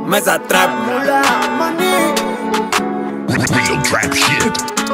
Mesa Trap. Real trap shit.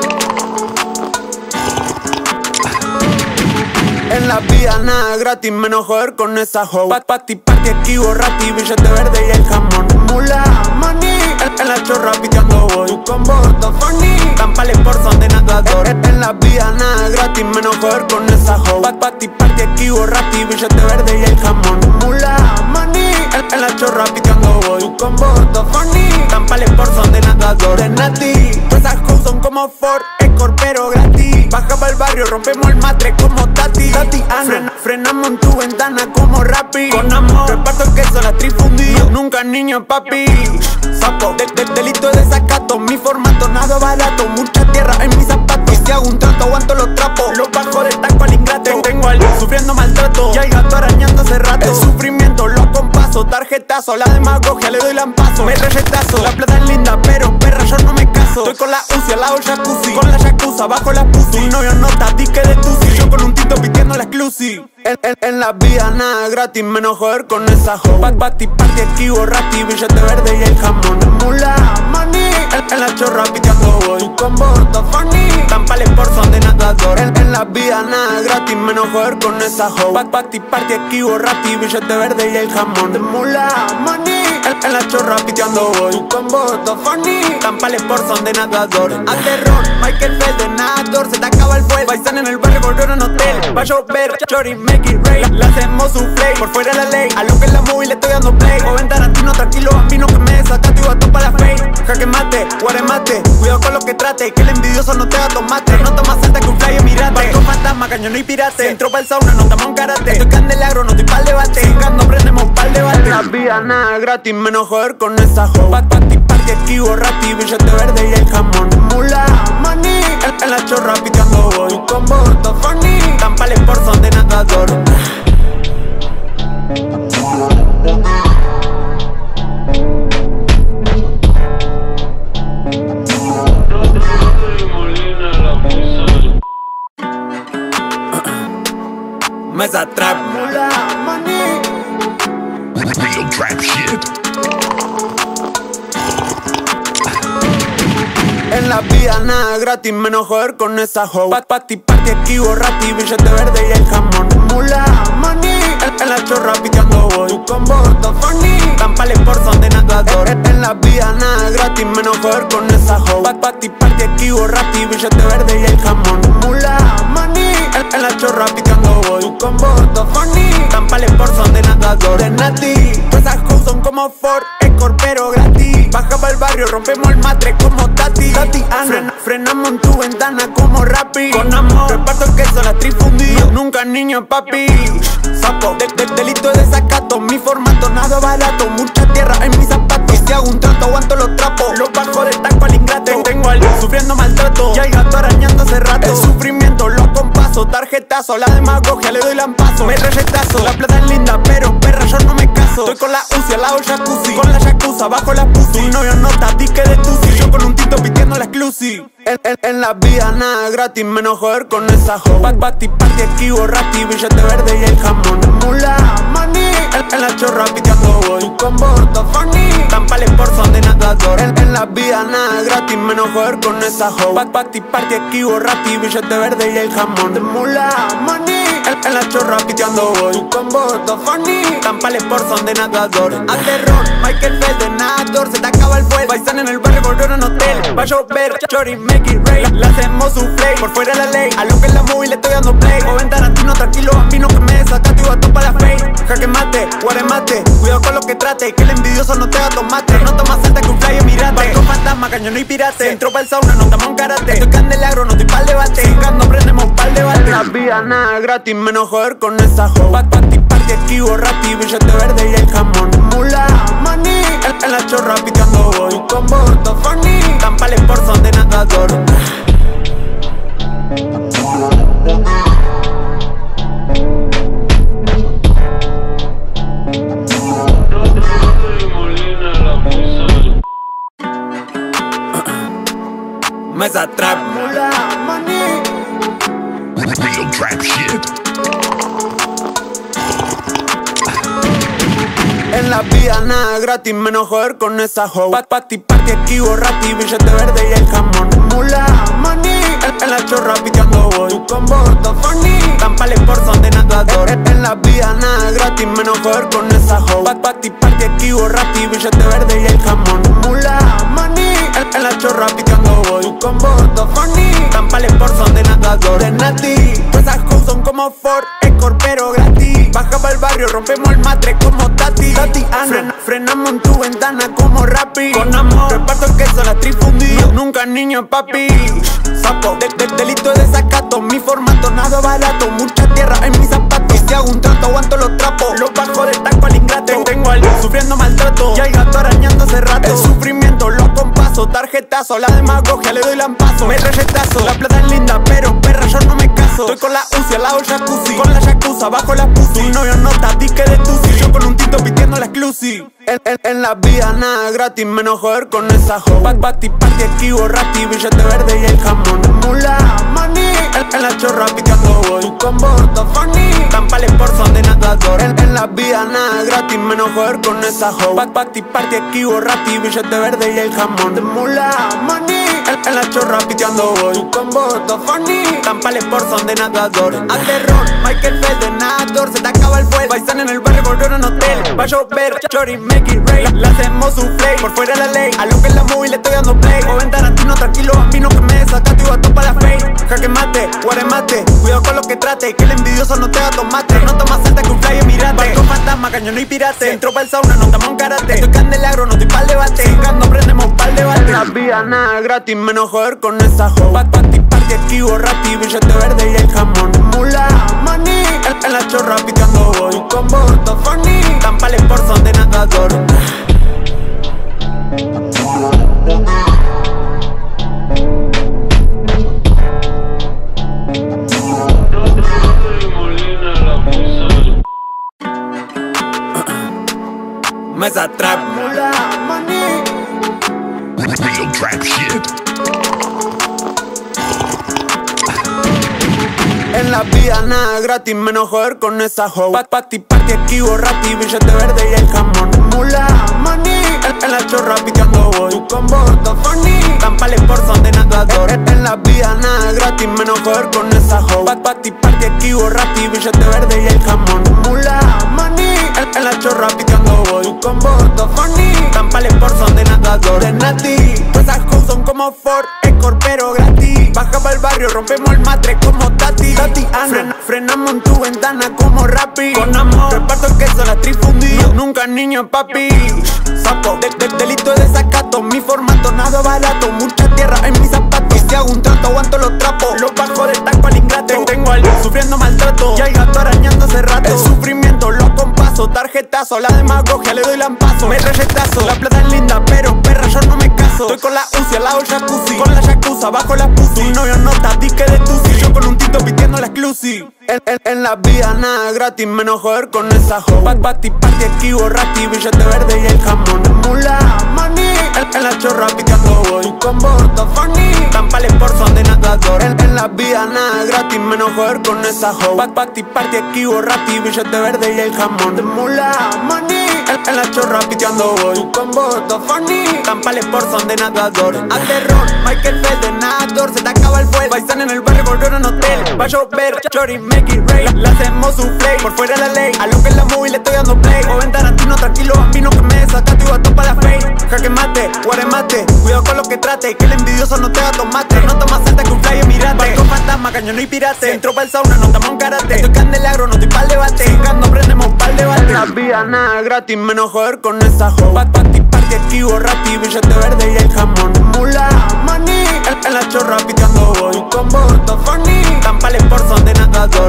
En la vida nada gratis, menos joder con esa hoe. Pati, esquivo, rati, billete verde y el jamón. Mula, maní, en la chorra piteando voy. Tu combo, funny, tampales por son de nadador. En la vida nada gratis, menos joder con esa hoe. Pati, esquivo, rati, billete verde y el jamón. Mula, maní, en la chorra piteando voy. Tu combo, funny, tampales por son de nadador. De nati, esas hoes son como Ford, Escort pero gratis. Baja pa'l barrio, rompemos el matre como Tati. Frenamos en tu ventana como Rappi. Con amor, reparto queso, la trifundí. Nunca niño papi. Sapo, delito de desacato. Mi formato, nada barato. Mucha tierra en mis zapatos. Y si hago un trato, aguanto los trapos. Los bajo del taco al ingrato. Tengo al sufriendo maltrato. Y hay gato arañando hace rato. El sufrimiento lo acompaso. Tarjetazo, la demagogia le doy lampazo. Me retazo, la plata es linda, pero perra yo no me caso. Estoy con la UCI al lado del jacuzzi. Con la yakuza bajo la pussy. Tu novio nota, dique de tusi. Yo con un tinto pitiendo la exclusive. En la vida nada gratis, menos joder con esa hoe. Pati, esquivo, rati, billete verde y el jamón. Mula, maní, en la chorra piteando voy. Tu combo, funny, tampales por son de nadador. En la vida nada gratis, menos joder con esa hoe. Pati, esquivo, rati, billete verde y el jamón. Mula, maní, en la chorra piteando voy. Tu combo, funny, tampales por son de nadador. A terror, Michael Bell de nadador. Se te acaba el fuego, paisan en el barrio, correr en hotel. Va a llover, chori, make it rain. Le hacemos un play, por fuera la ley. A lo que es la movie le estoy dando play. Joven Tarantino, tranquilo, bambino que me desacato y bato para la fake. Jaque mate, guaremate, cuidado con lo que trate. Que el envidioso no te da tomate. No tomas alta que un fly mirate. Barco fantasma, cañón y pirate. Si entro pa'l sauna, no estamos en karate. Estoy candelabro, no estoy pa'l debate. Cingando, prendemos pa'l debate. La vida nada gratis, menos joder con esa hoe. Pati, esquivo, rati, billete verde y el jamón. Mula, maní, en la chorra piteando voy. Tu combo, funny, tampales por son de nadador. Mesa Trap. Real trap shit. En la vida nada gratis, menos joder con esa hoe. Pati, esquivo, rati, billete verde y el jamón. Mula, maní, en la chorra piteando voy. Tu combo, funny, tampales por son de nadador. En la vida nada gratis, menos joder con esa hoe. Pati, esquivo, rati, billete verde y el jamón. Mula, maní, en la chorra piteando voy. Tu combo, funny, tampales por son de nadador. De nati, esas hoes son como Ford, Escort pero gratis. Baja pa'l barrio, rompemos el matre como Tati. Frenamos en tu ventana como Rappi. Con amor, reparto queso, la trifundí. Nunca niño papi. Sapo, delito de desacato. Mi formato, nada barato. Mucha tierra en mis zapatos. Y si hago un trato, aguanto los trapos. Los bajo del taco al ingrato. Tengo al sufriendo maltrato. Y hay gato arañando hace rato. El sufrimiento lo acompaso. Tarjetazo, la demagogia le doy lampazo. Me retazo, la plata es linda, pero perra yo no me caso. Estoy con la UCI al lado del jacuzzi. Con la yakuza bajo la pussy. Tu novio nota, dique de tusi. Yo con un tinto pitiendo la exclusive. En la vida nada gratis, menos joder con esa hoe. Pati, esquivo, rati, billete verde y el jamón. Mula, maní, en la chorra piteando voy. Tu combo, funny, tampales por son de nadador. En la vida nada gratis, menos joder con esa hoe. Pati, esquivo, rati, billete verde y el jamón. Mula, maní, en la chorra piteando voy. Tu combo, funny, tampales por son de nadador. A terror, Michael Bell de nadador. Se te acaba el fuego, paisan en el barrio, correr en hotel. Va a llover, chori, make it rain. Le hacemos un play, por fuera la ley. A lo que es la movie le estoy dando play. Joven Tarantino, tranquilo, bambino que me desacato y bato para la fake. Jaque mate, guaremate, cuidado con lo que trate. Que el envidioso no te da tomate. No tomas alta que un fly mirate. Barco fantasma, cañón y pirate. Si entro pa'l sauna, no estamos en karate. Estoy candelabro, no estoy pa'l debate. Cingando, prendemos pa'l debate. La vida nada gratis, menos joder con esa hoe. Pati, esquivo, rati, billete verde y el jamón. Mula, maní, en la chorra piteando voy. Tu combo, funny, tampales por son de nadador. Mesa Trap. Real trap shit. la vida nada gratis, menos joder con esa hoe. Party aquí borrati, billete verde y el jamón. Mula, maní, en la chorra piteando voy. Tu combo, todo funny, tampales por son de nadador. En la vida nada gratis, menos joder con esa hoe. Party aquí borrati, billete verde y el jamón. Mula, maní, en la chorra piteando voy. Tu combo, todo funny, tampales por son de nadador. De Nati, pues esas hoes son como Ford Escort pero gratis. Baja pa'l barrio, rompemos el matre como Tati. Frenamos en tu ventana como Rappi. Con amor, reparto el queso, la trifundí. Nunca niño papi. Sapo, delito de desacato. Mi formato, nada barato. Mucha tierra en mis zapatos. Si hago un trato, aguanto los trapos. Los bajo del taco al ingrato. Tengo al sufriendo maltrato. Y hay gato arañando hace rato. El sufrimiento lo compaso. Tarjetazo, la demagogia le doy lampazo. Me retazo, la plata es linda, pero perra yo no me caso. Estoy con la UCI al lado del jacuzzi. Con la yakuza, bajo la pussy. Tu novio nota, dique de tusi. Yo con un tito pitiendo la exclusive. En la vida nada gratis, menos joder con esa hoe. Party aquí borrati, billete verde y el jamón. Mula, maní, en la chorra picando voy. Tu combo, todo funny, tampales por son de nadador. En la vida nada gratis, menos joder con esa hoe. Party aquí borrati, billete verde y el jamón. Mula, maní, en la chorra piteando voy. Tu combo, todo funny, tampales por son de nadador. A terror, Michael Feld de nadador. Se te acaba el fuego, paisan en el barrio, volvieron en hotel. Va a llover, chori, make it rain. Le hacemos un play, por fuera la ley. A lo que es la movie le estoy dando play. Joven Tarantino, tranquilo, bambino que me desacato y bato para la fake. Jaque mate, guaremate, cuidado con lo que trate. Que el envidioso no te da tomate. No tomas alta que un fly es mirate. Barco fantasma, cañón y pirate. Entro pa'l sauna, no estamos en karate. Estoy candelabro, no estoy pa'l debate. Cingando, prendemos pa'l debate. La vida nada gratis, menos joder con esa hoe. Party aquí borrati, billete verde y el jamón. Mula, maní, en la chorra picando voy. Tu combo, todo funny, tampales por son de nadador. Mesa trap. Mula, maní. Real trap shit. En la vida nada gratis, menos joder con esa hoe. Party aquí borrati, billete verde y el jamón. Mula, maní, en la chorra picando voy. Tu combo, todo funny, tampales por son de nadador. En la vida nada gratis, menos joder con esa hoe. Party aquí borrati, billete verde y el jamón. Mula, maní, en la chorra picando voy. Tu combo, todo funny, tampales por son de nadador. De Nati, pues esas hoes son como Ford Escort pero gratis. Baja pa'l barrio, rompemos el matre como Tati. Frenamos en tu ventana como Rappi. Con amor, reparto el queso, la trifundí. Nunca niño papi. Sapo, delito de desacato. Mi formato, nada barato. Mucha tierra en mis zapatos. Si hago un trato, aguanto los trapos. Los bajo del taco al ingrato. Tengo al sufriendo maltrato. Y hay gato arañando hace rato. El sufrimiento lo compaso. Tarjetazo, la demagogia le doy lampazo. Me retazo, la plata es linda, pero perra yo no me caso. Estoy con la UCI al lado del jacuzzi. Con la yakuza, bajo la pussy. Tu novio nota, dique de tusi. Yo con un tito pitiendo la exclusive. En la vida nada gratis, menos joder con esa hoe. Party aquí borrati, billete verde y el jamón. Mula, maní, en la chorra picando voy. Tu combo, todo funny, tampales por son de nadador. En la vida nada gratis, menos joder con esa hoe. Party aquí borrati, billete verde y el jamón. Mula, maní, en la chorra piteando voy. Tu combo, todo funny, tampales por son de nadador. A terror, Michael Feld de nadador. Se te acaba el fuego, paisan en el barrio, volvieron en hotel. Va a llover, chori, make it rain. Le hacemos un play, por fuera la ley. A lo que es la movie le estoy dando play. Joven Tarantino, tranquilo, bambino que me desacato y bato para la fake. Jaque mate, guaremate, cuidado con lo que trate. Que el envidioso no te da tomate. No tomas alta que un fly es mirate. Barco fantasma, cañón y pirate. Entro pa'l sauna, no estamos en karate. Estoy candelabro, no estoy pa'l debate. Cingando, prendemos pa'l debate. La vida nada gratis, menos joder con esa hoe. Party aquí borrati, billete verde y el jamón. Mula, maní, en la chorra picando voy. Tu combo, todo funny, tampales por son de nadador.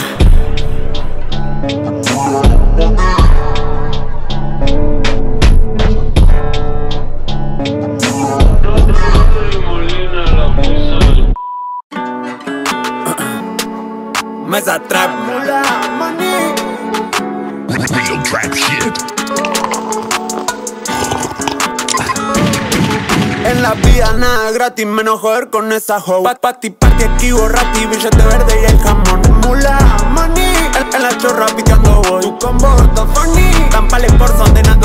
Mesa trap. Mula, maní. Real trap shit. En la vida nada gratis, menos joder con esa hoe. Party aquí borrati, billete verde y el jamón. Mula, maní, en la chorra picando voy. Tu combo, todo funny, tampales por son de nadador.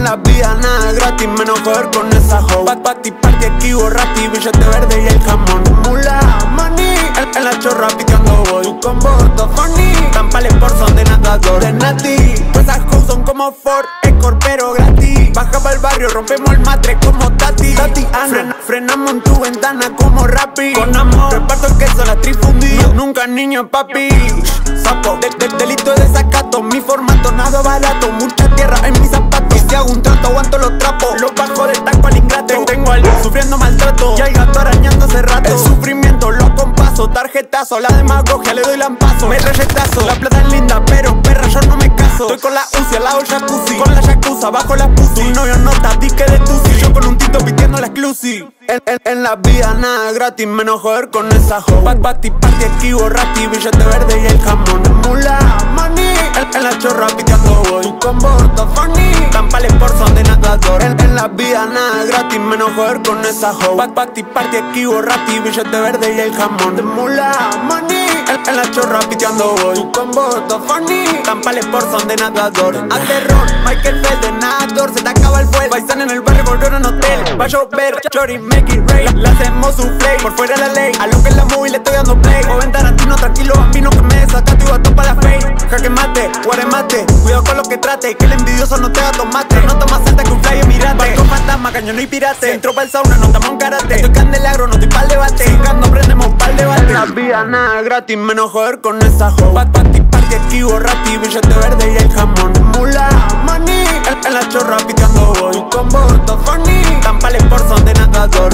la vida nada gratis, menos joder con esa hoe. Party, party, aquí borrati, billete verde y el jamón. Mula, maní, en la chorra piteando voy. Tu combo, todo funny, tampales por son de nadador. De nati, pues esas hoes son como Ford, Escort pero gratis. Baja pa'l barrio, rompemos el matre como Tati. Frenamos en tu ventana como Rappi. Con amor, reparto el queso, la trifundí. Nunca niño papi. Sapo, delito de desacato. Mi formato, nada barato. Mucha tierra en mis zapatos. Y si hago un trato, aguanto los trapos. Los bajo del taco al ingrato. Tengo al sufriendo maltrato. Y hay gato arañando hace rato. El sufrimiento lo compaso. Tarjetazo, la demagogia le doy lampazo. Me retazo, la plata es linda, pero perra yo no me caso. Estoy con la UCI al lado del jacuzzi. Con la yakuza, bajo la pussy. Tu novio nota, dique de tusi. Yo con un tinto pitiendo la exclusive. En la vida nada gratis, menos joder con esa hoe. Party, party, aquí borrati, billete verde y el jamón. Mula, maní, en la chorra piteando voy. Tu combo, todo funny, tampales por son de nadador. En la vida nada gratis, menos joder con esa hoe. Party, party, aquí borrati, billete verde y el jamón. Mula, maní, en la chorra piteando voy. Tu combo, todo funny, tampales por son de nadador. A terror, Michael Feld de nadador, se te acaba el fuel. Baisan en el barrio, volvieron en hotel. Va a llover, chori, make it rain. Le hacemos un play, por fuera la ley. A lo que es la movie le estoy dando play. Joven Tarantino, tranquilo, bambino que me desataste y gato para la fake. Jaque mate, guaremate, cuidado con lo que trate. Que el envidioso no te da tomate. No tomas alta que un flyer mirate. Barco fantasma, cañón y pirate. Entro pa'l sauna, no estamos en karate. Estoy candelabro, no estoy pa'l debate. Cingando, prendemos pa'l debate. La vida nada gratis, menos joder con esa hoe. Party, party, aquí borrati, billete verde y el jamón. Mula, maní, en la chorra piteando voy. Tu combo, todo funny, tampales por son de nadador.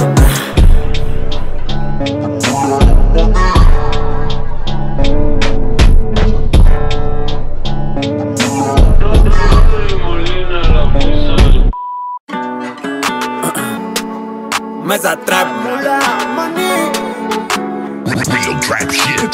Mesa trap, mula, maní. Real trap shit.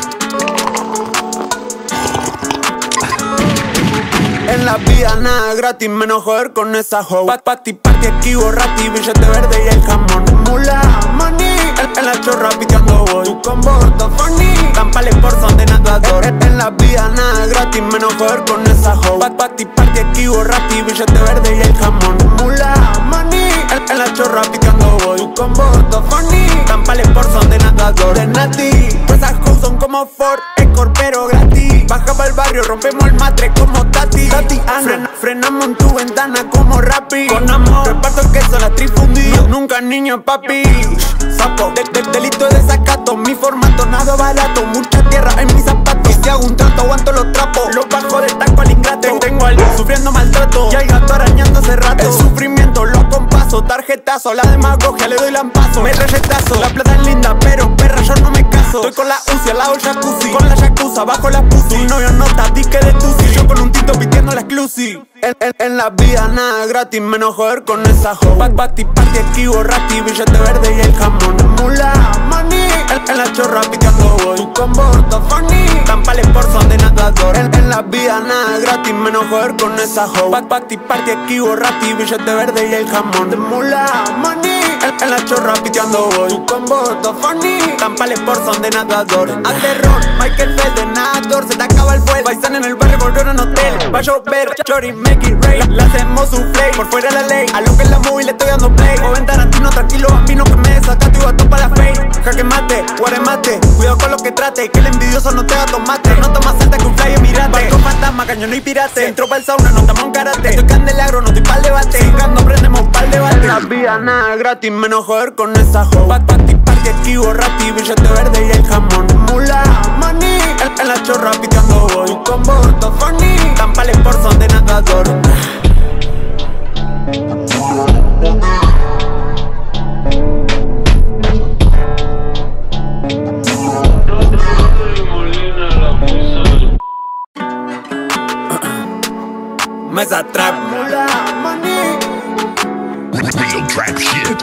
En la vida nada gratis, menos joder con esa hoe. Party, party, aquí borrati, billete verde y el jamón. Mula, maní, en la chorra piteando voy. Tu combo, todo funny, tampales por son de nadador. En la vida nada gratis, menos joder con esa hoe. Party, party, aquí borrati, billete verde y el jamón. Mula, maní, en la chorra piteando voy. Tu combo, todo funny, tampales por son de nadador. De nati, pues esas hoes son como Ford, Escort pero gratis. Baja pa'l barrio, rompemos el matre como Tati. Frenamos en tu ventana como Rappi. Con amor, reparto el queso, la trifundí. Nunca niño papi. Sapo, delito de desacato. Mi formato, nada barato. Mucha tierra en mis zapatos. Y si hago un trato, aguanto los trapos. Los bajo del taco al ingrato. Tengo al sufriendo maltrato. Y hay gato arañando hace rato. El sufrimiento lo compaso. Tarjetazo, la demagogia le doy lampazo. Me retazo, la plata es linda, pero perra yo no me caso. Estoy con la UCI al lado del jacuzzi. Con la yakuza, bajo la pussy. Tu novio nota, dique de tusi. Yo con un tinto pitiendo la exclusive. En la vida nada gratis, menos joder con esa hoe. Party, party, aquí borrati, billete verde y el jamón. Mula, maní, en la chorra piteando voy. Tu combo, todo funny, tampales por son de nadador. En la vida nada gratis, menos joder con esa hoe. Party, party, aquí borrati, billete verde y el jamón. Mula, maní, en la chorra piteando voy. Tu combo, todo funny, tampales por son de nadador. A terror, Michael Feld de nadador, se te acaba el fuel. Baisan en el barrio, volvieron en hotel. Va a llover, chori, make it rain. Le hacemos un play, por fuera la ley. A lo que es la movie le estoy dando play. Joven Tarantino, tranquilo, bambino que me desataste y gato para la fake. Jaque mate, guaremate, cuidado con lo que trate. Que el envidioso no te da tomate. No tomas alta que un flyer mirate. Barco fantasma, cañón y pirate. Entro pa'l sauna, no estamos en karate. Estoy candelabro, no estoy pa'l debate. Cingando, prendemos pa'l debate. La vida nada gratis, menos joder con esa hoe. Party, party, aquí borrati, billete verde y el jamón. Mula, maní, en la chorra piteando voy. Tu combo, todo funny, tampales por son de nadador. Mesa trap, mula, maní. Real trap shit.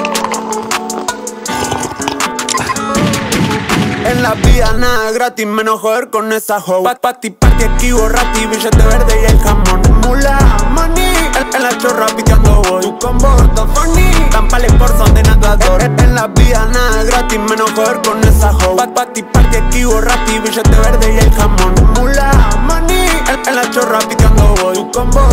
En la vida nada gratis, menos joder con esa hoe. Party, party, aquí borrati, billete verde y el jamón. Mula, maní, en la chorra piteando voy. Tu combo, todo funny, tampales por son de nadador. En la vida nada gratis, menos joder con esa hoe. Party, party, aquí borrati, billete verde y el jamón. Mula, maní, en la chorra piteando voy. Tu combo, todo funny.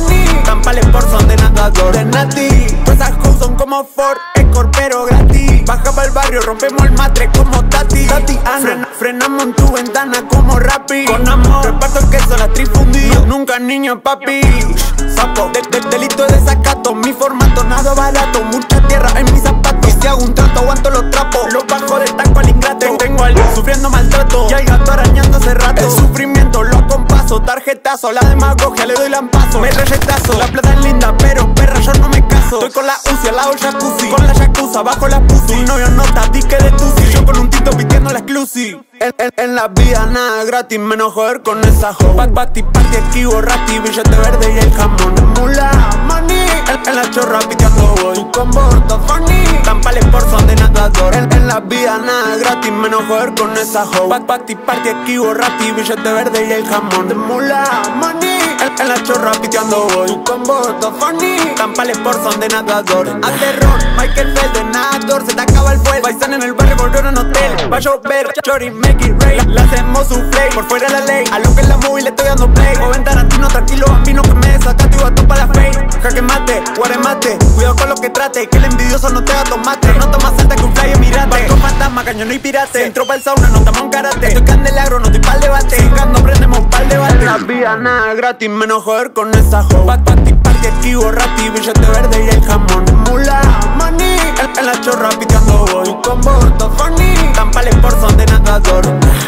money. Tampales por son de nadador, de Nati. Pues esas hoes son como Ford, Escort pero gratis. Baja pa'l barrio, rompemos el matre como Tati. Frenamos en tu ventana como Rappi. Con amor, reparto el queso, la trifundí. Nunca niño papi. Sapo, delito de desacato. Mi formato, nada barato. Mucha tierra en mis zapatos. Y si hago un trato, aguanto los trapos. Los bajo del taco al ingrato. Tengo al sufriendo maltrato. Y hay gato arañando hace rato. El sufrimiento lo compaso. Tarjetazo, la demagogia le doy lampazo. Me rechetazo, la plata es linda, pero perra yo no me caso. Estoy con la UCI al lado del jacuzzi. Con la yakuza bajo la pussy. Tu novio nota, dique de tusi. Yo con un tito pidiendo la exclusive. En la vida nada gratis, menos joder con esa hoe. Party, esquivo, rati, billete verde y el jamón. Mula, money, en la chorra piteando voy. Tu combo está funny, tampales por son de nadador. En la vida nada gratis, menos joder con esa hoe. Party, esquivo, rati, billete verde y el jamón. Mula, money, en la chorra piteando voy. Tu combo está funny, tampales por son de nadador. A terror, Michael Bell de nadador. Se te acaba el fuel, paisan en el barrio, volvieron en hotel. Va a llover, chori, make it rain. Le hacemos un play, por fuera la ley. A lo que es la movie le estoy dando play. Joven Tarantino, tranquilo, bambino que me desacato y gato pa' la fake. Jaque mate, guaremate, cuidado con lo que trate. Que el envidioso no te haga tomate. No más alta que un flyer, mirate. Barco fantasma, cañón y pirate. Entro pa'l sauna, no estamos en karate. Estoy candelabro, no estoy pa'l debate. Cingando, prendemos pa'l debate. La vida nada gratis, menos joder con esa hoe. Party, esquivo, rati, billete verde y el jamón. Mula, money, en la chorra piteando voy. Tu combo está funny, tampales por son de nadador.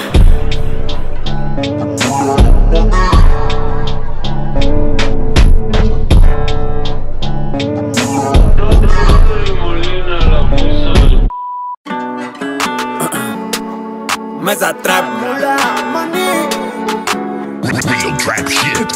Mesa trap, mula, money. Real trap shit.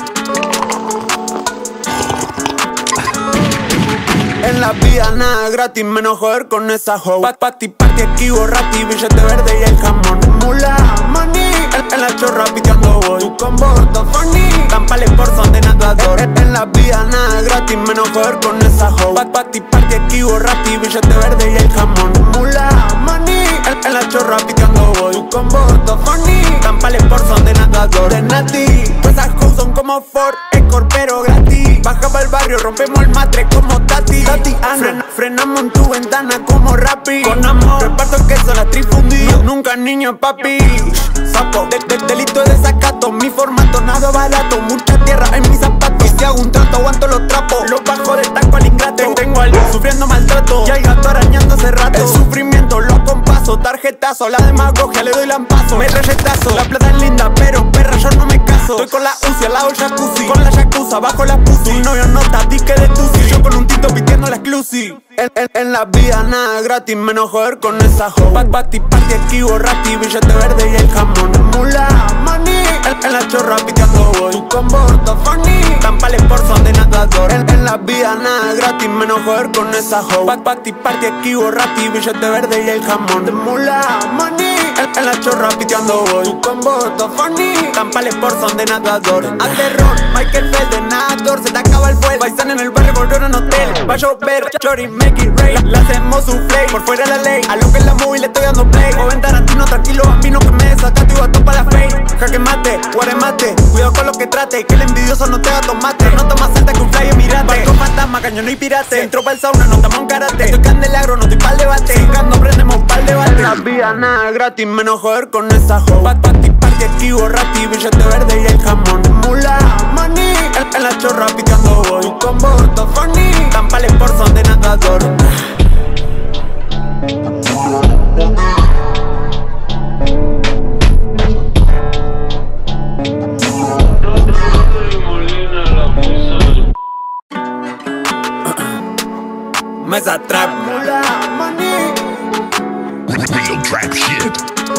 En la vida nada gratis, menos joder con esa hoe. Party, esquivo, rati, billete verde y el jamón. Mula, money, en la chorra piteando voy. Tu combo está funny, tampales por son de nadador. En la vida nada gratis, menos joder con esa hoe. Party, esquivo, rati, billete verde y el jamón. Mula, money, en la chorra piteando voy. Tu combo está funny, tampales por son de nadador. De Nati, pues esas hoes son como Ford, Escort pero gratis. Baja pa'l barrio, rompemos el matre como Tati. Frenamos en tu ventana como Rappi. Con amor, reparto el queso, la trifundí. Nunca niño papi. Sapo, delito de desacato. Mi formato, nada barato. Mucha tierra en mis zapatos. Y si hago un trato, aguanto los trapos. Los bajo del taco al ingrato. Tengo al sufriendo maltrato. Y hay gato arañando hace rato. El sufrimiento lo compaso. Tarjetazo, la demagogia le doy lampazo. Me rechetazo, la plata es linda, pero perra yo no me caso. Estoy con la UCI al lado del jacuzzi. Con la yakuza bajo la pussy. Tu novio nota, dique de tusi. Yo con un tito pidiendo la exclusive. En la vida nada gratis, menos joder con esa hoe. Party, esquivo, rati, billete verde y el jamón. Mula, money, en la chorra piteando voy. Tu combo está funny, tampales por son de nadador. En la vida nada gratis, menos joder con esa hoe. Party, esquivo, rati, billete verde y el jamón. Mula, money, en la chorra piteando voy. Tu combo está funny, tampales por son de nadador. A terror, Michael Bell de nadador. Se te acaba el fuel, paisan en el barrio, volvieron en hotel. Va a llover, chori, make it rain. Le hacemos un play, por fuera la ley. A lo que es la movie le estoy dando play. Joven Tarantino, tranquilo, bambino que me desacato y gato pa' la fake. Jaque mate, guaremate, cuidado con lo que trate. Que el envidioso no te haga tomate. No más alta que un flyer, mirate. Barco fantasma, cañón y pirate. Entro pa'l sauna, no estamos en karate. Estoy candelabro, no estoy pa'l debate. Cingando, prendemos pa'l debate. La vida nada gratis, menos joder con esa hoe. Party, esquivo, rati, billete verde y el jamón. Mula, money, en la chorra piteando voy. Tu combo está funny, tampales por son de nadador. Mesa trap, mula, money. Real trap shit.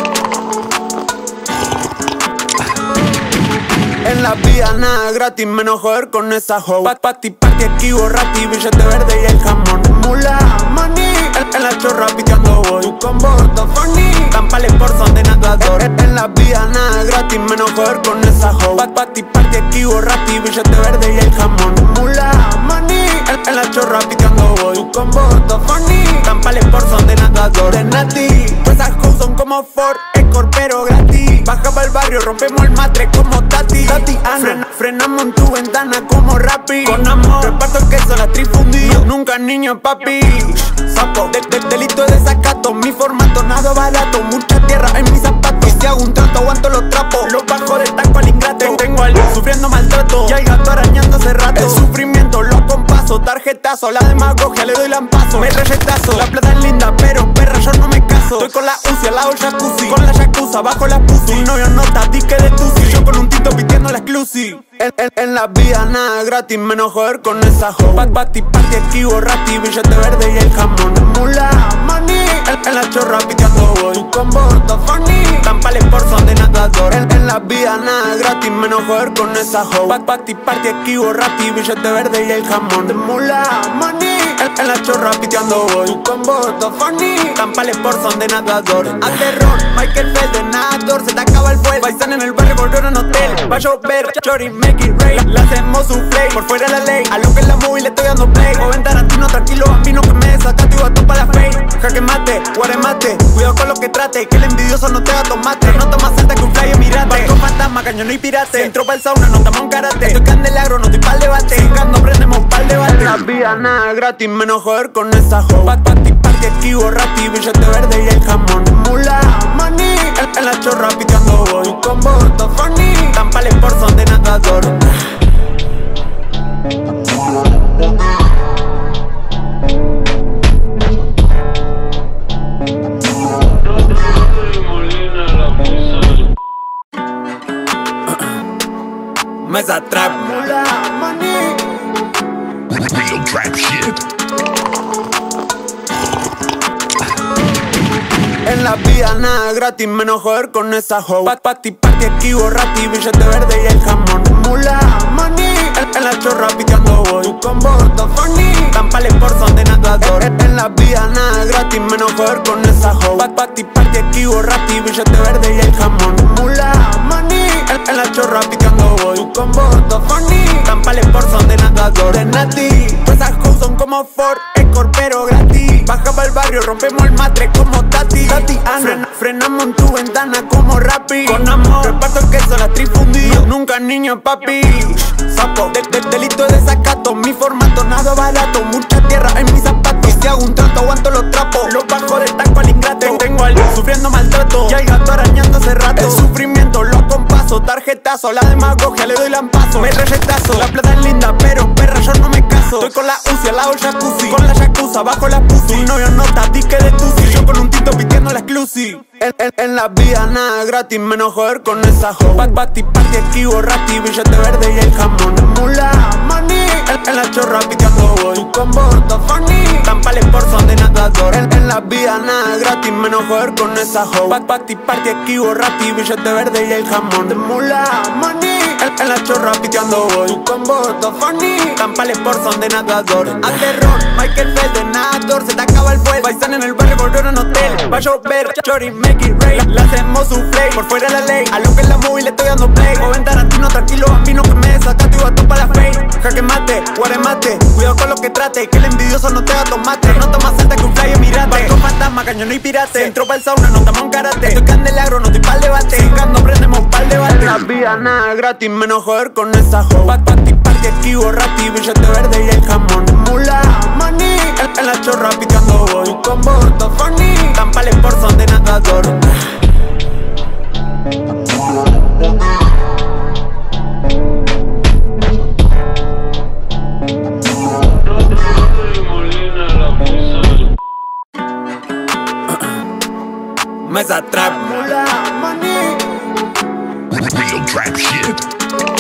En la vida nada gratis, menos joder con esa hoe. Party, esquivo, rati, billete verde y el jamón. Mula, money, en la chorra piteando voy. Tu combo está funny, tampales por son de nadador. En la vida nada gratis, menos joder con esa hoe. Party, esquivo, rati, billete verde y el jamón. Mula, money, en la chorra piteando voy. Tu combo está funny, tampales por son de nadador. De Nati, pues esas hoes son como Ford, Escort pero gratis. Baja pa'l barrio, rompemos el matre como Tati. Frenamos en tu ventana como Rappi. Con con amor. Reparto el queso, la trifundido. Nunca niño, papi. Sapo, delito de desacato. Mi formato, nada barato. Mucha tierra en mis zapatos. Y si hago un trato, aguanto los trapos. Los bajo del taco al ingrato. Tengo al sufriendo maltrato. Y al gato arañando hace rato. El sufrimiento lo acompaso. Tarjetazo, la demagogia le doy lampazo. Me retazo, la plata es linda, pero perra yo no me caso. Estoy con la UCI al lado del jacuzzi. Con la yakuza bajo la pussy. Tu novio nota, dique de tusi. Yo con un tito pitiendo la exclusive. En la vida nada gratis, menos joder con esa hoe. Party, esquivo, rati, billete verde y el jamón. Mula, money, en la chorra piteando voy. Tu combo, to funny, tampales por son de nadador. En la vida nada gratis, menos joder con esa hoe. Party, esquivo, rati, billete verde y el jamón. Mula, money, en la chorra piteando voy. Tu combo, to funny, tampales por son de nadador. A terror, Michael Bell de nadador. Se te acaba el fuego, bailan en el barrio, volver a un hotel. Va a llover, chori, make it rain. Le hacemos un play, por fuera la ley. A lo que es la movie le estoy dando play. Joven Tarantino, tranquilo, bambino que me desacato y bato pa' la fake. Jaque mate, guaremate, cuidado con lo que trate. Que el envidioso no te haga tomate. No tomas alta que un flyer, mirate. Barco fantasma, cañón y pirate. Si entro pa'l sauna, no estamos en karate. Estoy candelabro, no estoy pa'l debate. Cicando, prendemos pa'l debate. La vida nada gratis, menos joder con esa hoe. Party, esquivo, rati, billete verde y el jamón. Mula, money, en la chorra piteando voy. Tu combo, to funny, tampales por son de nadador. Mesa trap, mula, money. Real trap shit. En la vida nada gratis, menos joder con esa hoe. Party, esquivo, rati, billete verde y el jamón. Mula, money, en la chorra piteando voy. Tu combo, to funny, tampales por son de nadador. En la vida nada gratis, menos joder con esa hoe. Party, esquivo, rati, billete verde y el jamón. Mula, money, en la chorra piteando voy. Tu combo, to funny, tampales por son de nadador. De Nati, pues esas hoes son como Ford Escort, pero gratis. Baja pa'l barrio, rompemos el matre como Tati. Frenamos en tu ventana como Rappi. Con amor, reparto el queso, la trifundido. Nunca niño, papi. Sapo, delito de desacato. Mi formato, nada barato. Mucha tierra en mis zapatos. Y si hago un trato, aguanto los trapos. Los bajo del taco al ingrato. Tengo al sufriendo maltrato. Y al gato arañando hace rato. El sufrimiento lo acompaso. Tarjetazo, la demagogia le doy lampazo. Me retazo, la plata es linda, pero perra yo no me caso. Estoy con la UCI al lado del jacuzzi. Con la yakuza bajo la pussy. Tu novio nota, dique de tusi. Yo con un tito pitiendo la exclusive. En la vida nada gratis, menos joder con esa hoe. Party, esquivo, rati, billete verde y el jamón. Mula, money, en la chorra piteando voy. Tu combo, to funny, tampales por son de nadador. En la vida nada gratis, menos joder con esa hoe. Party, esquivo, rati, billete verde y el jamón. Mula, money, en la chorra piteando voy. Tu combo, to funny, tampales por son de nadador. A terror, Michael Bell de nadador. Se te acaba el fuego, bailan en el barrio, volver a un hotel. Va a llover, chori, make it rain. Le hacemos un play, por fuera la ley. A lo que es la movie le estoy dando play. Joven Tarantino, tranquilo, bambino que me desacato y bato pa' la fake. Jaque mate, guaremate, cuidado con lo que trate. Que el envidioso no te haga tomate. No tomas alta que un flyer, mirate. Barco fantasma, cañón y pirate. Si entro pa'l sauna, no estamos en karate. Estoy candelabro, no estoy pa'l debate. Cicando, prendemos pa'l debate. La vida nada gratis, menos joder con esa hoe. Party, esquivo, rati, billete verde y el jamón. Mula, money, en la chorra piteando voy. Tu combo, to funny, tampales por son de nadador. Mesa trap, mula, money. Real trap shit.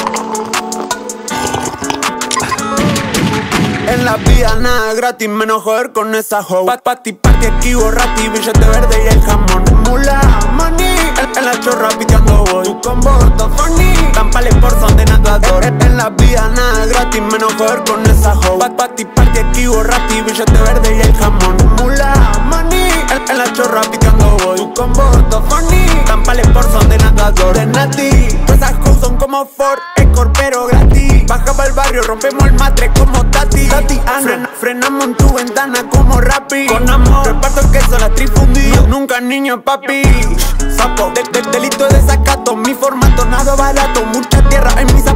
En la vida nada gratis, menos joder con esa hoe. Party, esquivo, rati, billete verde y el jamón. Mula, money, en la chorra piteando voy. Tu combo, to funny, tampales por son de nadador. En la vida nada gratis, menos joder con esa hoe. Party, esquivo, rati, billete verde y el jamón. Mula, money, en la chorra piteando voy. Tu combo, to funny, tampales por son de nadador. De Nati, pues esas hoes son como Ford Escort, pero gratis. Baja pa'l barrio, rompemos el matre como Tati. Frenamos en tu ventana como Rappi. Con amor, reparto el queso, la trifundido. Nunca niño, papi. Sapo, delito de desacato. Mi formato, nada barato. Mucha tierra en mis zapatos.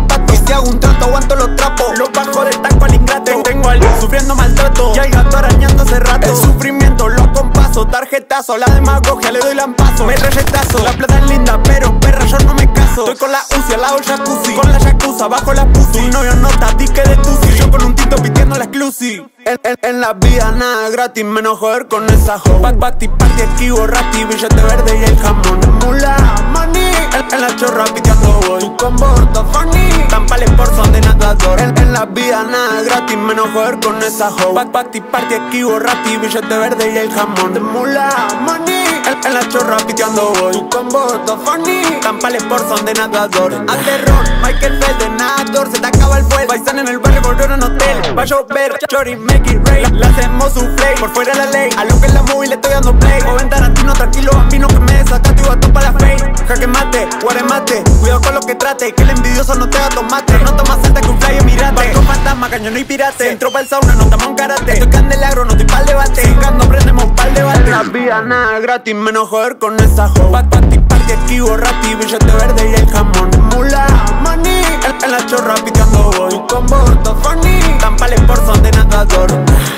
si hago un trato aguanto los trapos. Los bajo del taco al ingrato. Tengo al sufriendo maltrato y al gato arañando hace rato. El sufrimiento lo compaso, tarjetazo. La demagogia le doy lampazo, me reyetazo. La plata es linda pero perra yo no me caso. Estoy con la UCI al lado del jacuzzi, con la yakuza bajo la pussy. Tu novio nota, dique de tusi. Yo con un tinto pitiendo la exclusive. En la vida nada gratis, menos joder con esa hoe. Party, esquivo, rati, billete verde y el jamón. Mula, money, en la chorra piteando voy. Tu combo, todo funny, tampales por son de nadador. En la vida nada gratis, menos joder con esa hoe. Party, esquivo, rati, billete verde y el jamón. Mula, money, en la chorra piteando voy. Tu combo, todo funny, tampales por son de nadador. A terror, Michael Feld de nadador. Se te acaba el fuel, bailan en el barrio, volver a un hotel. Va a llover, chori, make it rain. Le hacemos un play, por fuera la ley. A lo que es la movie le estoy dando play. Joven Tarantino, tranquilo, bambino que me desacato y bato para la fake. Jaque mate, guaremate, cuidado con lo que trate. Que el envidioso no te da tomate. No tomas alta que un fly mirate. Barco fantasma, cañón y pirate. Si entro pa'l sauna, no estamos en karate. Estoy candelabro, no estoy pa'l debate. Cicando, prendemos pa'l debate. La vida nada gratis, menos joder con esa hoe. Party, esquivo, rati, billete verde y el jamón. Mula, money, en la chorra piteando voy. Tu combo, todo funny, tampales por son de nadador.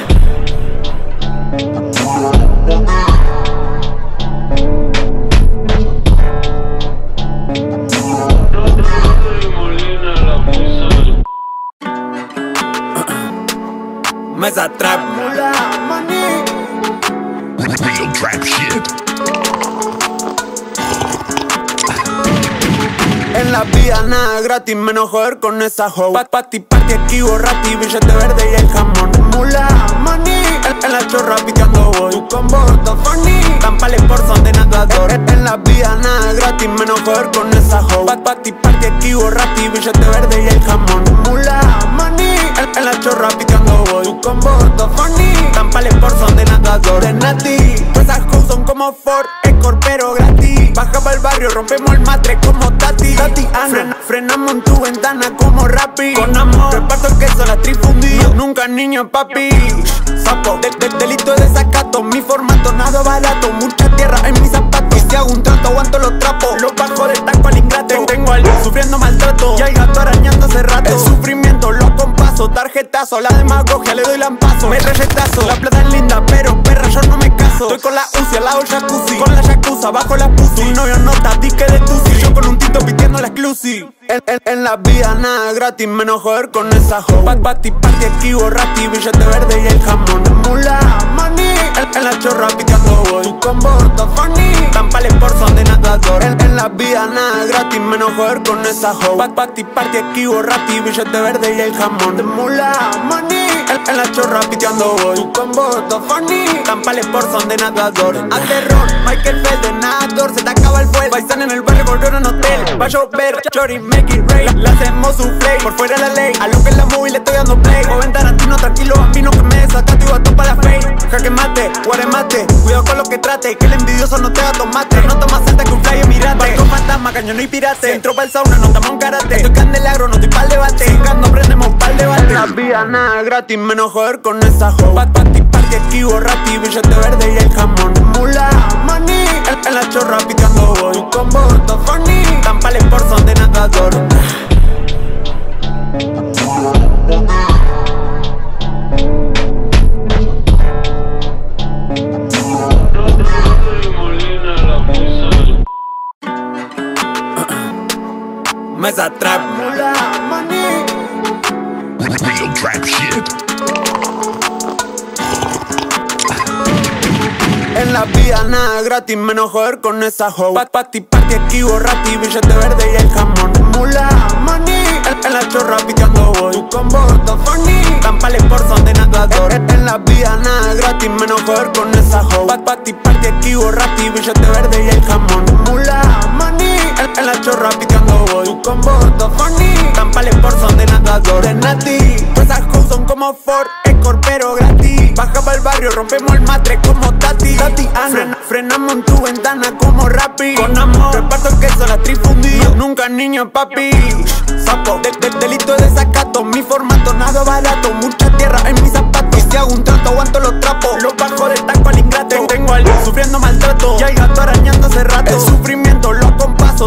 Mesa trap, mula, money. Real trap shit. En la vida nada gratis, menos joder con esa hoe. Party, esquivo, rati, billete verde y el jamón. Mula, money, en la chorra piteando voy. Tu combo, todo funny, tampales por son de nadador. En la vida nada gratis, menos joder con esa hoe. Party, esquivo, rati, billete verde y el jamón. Mula, money, en la chorra piteando voy. Tu combo, todo funny, tampales por son de nadador. De Nati, pues esas hoes son como Ford Escort pero gratis. Baja pa'l barrio, rompemos el matre como Tati. Frenamos en tu ventana como Rappi. Con amor, reparto el queso, la trifundí. Nunca niño papi. Sapo, delito de desacato. Mi formato, nada barato. Mucha tierra en mis zapatos. Y si hago un trato, aguanto los trapos. Los bajo del taco al ingrato. Tengo al sufriendo maltrato y al gato arañando hace rato. El sufrimiento lo compaso, tarjetazo. La demagogia le doy lampazo, me reyetazo. La plata es linda pero perra yo no me caso. Estoy con la UCI al lado del jacuzzi, con la yakuza bajo la pussy. Tu novio nota, dique de tusi. Yo con un tinto pitiendo la exclusive. En la vida nada gratis, menos joder con esa hoe. Party, esquivo, rati, billete verde y el jamón. Mula, money, en la chorra piteando voy. Tu combo, todo funny, tampales por son de nadador. En la vida nada gratis, menos joder con esa hoe. Party, esquivo, rati, billete verde y el jamón. Mula, money, en la chorra piteando voy. Tu combo, todo funny, tampales por son de nadador. A terror, Michael Feld de nadador. Se te acaba el fuel, bailan en el barrio, volver a un hotel. Va a llover, chori, make it rain. Le hacemos un play, por fuera la ley. A lo que es la movie le estoy dando play. Joven Tarantino, tranquilo, bambino que me desacato y bato para la fake. Jaque mate, guaremate, cuidado con lo que trate. Que el envidioso no te da tomate. No tomas alta que un fly mirate. Barco fantasma, cañón y pirate. Si entro pa'l sauna, no estamos en karate. Estoy candelabro, no estoy pa'l debate. Cicando, prendemos pa'l debate. La vida nada gratis, menos joder con esa hoe. Party, esquivo, rati, billete verde y el jamón. Mula, money, en la chorra piteando voy. Tu combo, todo funny, tampales por son de nadador. Mesa trap, mula, money. Real trap shit. En la vida nada gratis, menos joder con esa hoe. Party, esquivo, rati, billete verde y el jamón. Mula, money, en la chorra piteando voy. Tu combo, todo funny, tampales por son de nadador. En la vida nada gratis, menos joder con esa hoe. Party, esquivo, rati, billete verde y el jamón. Mula, money, en la chorra piteando voy. Tu combo, todo funny, tampales por son de nadador. De Nati, pues esas hoes son como Ford Escort pero gratis. Baja pa'l barrio, rompemos el matre como Tati. Frenamos en tu ventana como Rappi. Con amor, reparto el queso, la trifundí. Nunca niño papi. Sapo, delito de desacato. Mi formato, nada barato. Mucha tierra en mis zapatos. Y si hago un trato, aguanto los trapos. Los bajo del taco al ingrato. Tengo al sufriendo maltrato y al gato arañando hace rato. El sufrimiento lo compaso, tarjeta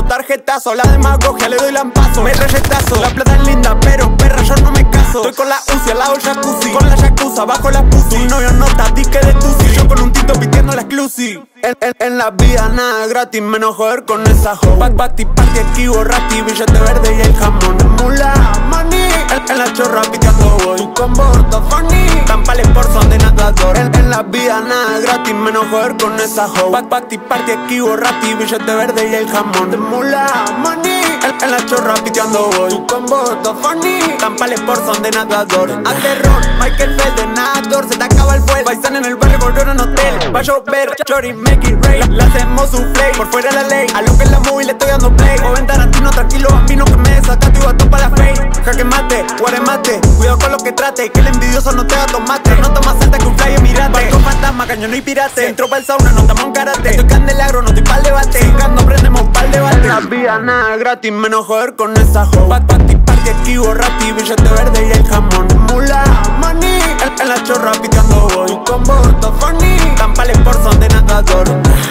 tarjetazo, la demagogia le doy lampazo. Me retazo, la plata es linda, pero perra yo no me caso. Estoy con la UCI al lado del jacuzzi, con la yakuza bajo la pussy. Tu novio nota, dique de tusi, yo con un tinto pitiendo la exclusive. En la vida nada gratis, menos joder con esa hoe. Party aquí borrati, billete verde y el jamón. Mula, money, en la chorra piteando voy. Tu combo, todo funny, tampales por son de nadador. En la vida nada gratis, menos joder con esa hoe. Party aquí borrati, billete verde y el jamón. Mula, money, en la chorra piteando voy. Tu combo, todo funny, tampales por son de nadador. A terror, Michael Feld de nadador, se te acaba el fuego. Paisan en el barrio, volvieron en hotel. Va a llover, chori, make it rain. Le hacemos un play, por fuera la ley. A lo que es la movie le estoy dando play. Joven Tarantino, tranquilo, bambino que me desata. Tu gato para la fake, jaque mate, guaremate. Cuidado con lo que trate, que el envidioso no te da tomate. No tomas alta que un flyer, mirate. Barco fantasma, cañón y pirate. Entro pa'l sauna, no estamos en karate. Estoy candelabro, no estoy pa'l debate. Cingando, prendemos pa'l debate. La vida nada gratis, menos joder con esa hoe. Party aquí borrati, billete verde y el jamón. Mula, money, en la chorra piteando voy. Tu combo, todo funny, tampales por son de nadador.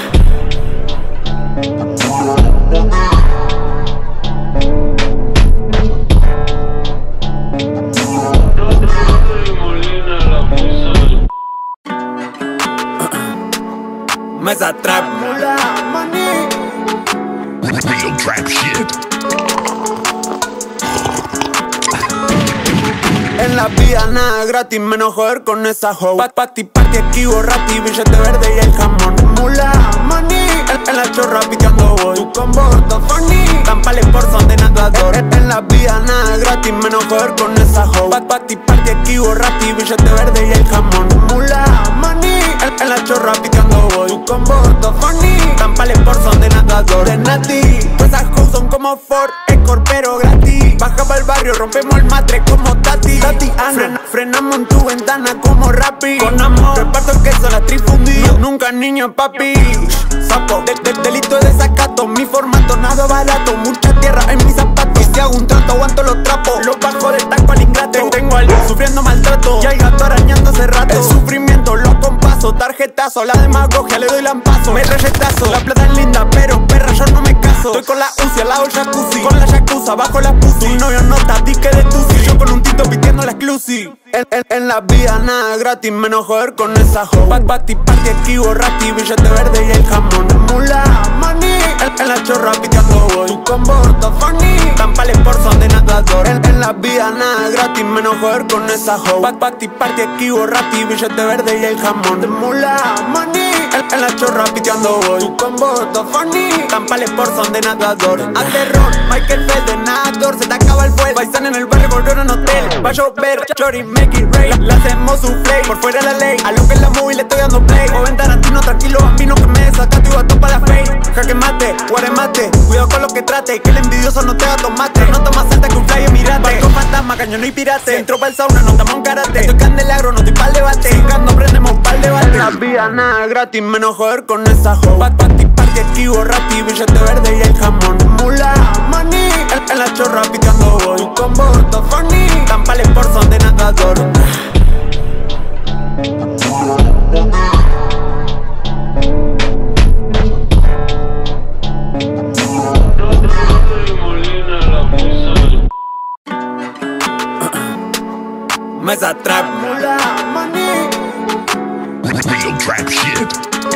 Mesa trap, mula, money. Real trap shit. En la vida nada gratis, menos joder con esa hoe. Party aquí borrati, billete verde y el jamón. Mula, money, en la chorra piteando voy. Tu combo, todo funny, tampales por son de nadador. En la vida nada gratis, menos joder con esa hoe. Party aquí borrati, billete verde y el jamón. Mula, money, en la chorra piteando voy. Tu combo, todo funny, tampales por son de nadador. De Nati, pues esas hoes son como Ford Escort pero gratis. Baja pa'l barrio, rompemos el matre como Tati. Frenamos en tu ventana como Rappi. Con amor, reparto el queso, la trifundido. Nunca niño papi. Sapo, delito de desacato. Mi formato, nada barato. Mucha tierra en mis zapatos. Y si hago un trato, aguanto los trapos. Los bajo del taco al ingrato. Tengo al sufriendo maltrato. Y hay gato arañando hace rato. El sufrimiento lo compaso. Tarjetazo, la demagogia le doy lampazo. Me retazo, la plata es linda, pero perra yo no me caso. Estoy con la UCI al lado del jacuzzi, con la yakuza bajo la pussy. Tu novio nota, dique de tusi, yo con un tinto pitiendo la exclusive. En la vida nada gratis, menos joder con esa hoe. Party aquí borrati, billete verde y el jamón. Mula, money, en la chorra piteando voy. Tu combo, todo funny, tampales por son de nadador. En la vida nada gratis, menos joder con esa hoe. Party aquí borrati, billete verde y el jamón. Mula, money, en la chorra piteando voy. Tu combo, todo funny, tampales por son de nadador. A terror, Michael Feld de nadador, se te acaba el fuego. Paisan en el barrio, volvieron en hotel. Va a llover, chori, make it rain. Le hacemos un play, por fuera la ley. A lo que es la movie le estoy dando play. Joven Tarantino, tranquilo, bambino que me desata. Tu gato para la fake, jaque mate, guaremate. Cuidado con lo que trate, que el envidioso no te da tomate. No tomas alta que un flyer, mirate. Barco fantasma, cañón y pirate. Entro pa'l sauna, no estamos en karate. Estoy candelabro, no estoy pa'l debate. Cingando, prendemos pa'l debate. La vida nada gratis, menos joder con esa hoe. Party aquí borrati, billete verde y el jamón. Mula, money, en la chorra piteando voy. Tu combo, todo funny, tampales por son de nadador. Mesa trap, mula, money. Real trap shit.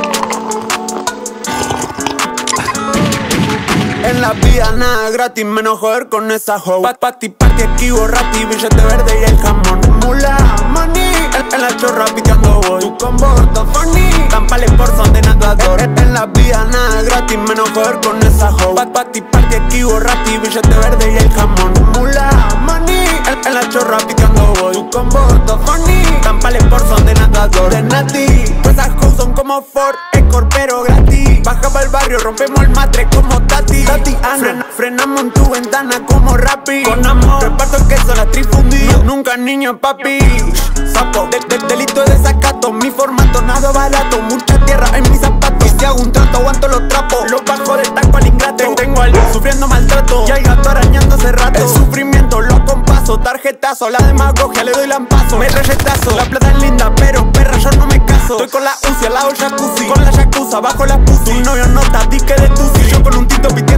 En la vida nada gratis, menos joder con esa hoe. Party aquí borrati, billete verde y el jamón. Mula, money, en la chorra piteando voy. Tu combo, todo funny, tampales por son de nadador. En la vida nada gratis, menos joder con esa hoe. Party aquí borrati, billete verde y el jamón. Mula, money, en la chorra piteando voy. Tu combo, todo funny, tampales por son de nadador. De Nati, pues esas hoes son como Ford Escort pero gratis. Baja pa'l barrio, rompemos el matre como Tati. Frenamos en tu ventana como Rappi. Con amor, reparto el queso, la trifundido. Nunca niño papi. Sapo, delito de desacato. Mi formato, nada barato. Mucha tierra en mis zapatos. Y si hago un trato, aguanto los trapos. Los bajo del taco al ingrato. Tengo al sufriendo maltrato. Y hay gato arañando hace rato. El sufrimiento lo compaso. Tarjetazo, la demagogia le doy lampazo. Me retazo, la plata es linda, pero perra yo no me caso. Estoy con la UCI al lado del jacuzzi, con la yakuza bajo la pussy. Tu novio nota, dique de tusi, yo con un tinto pitiendo la exclusive.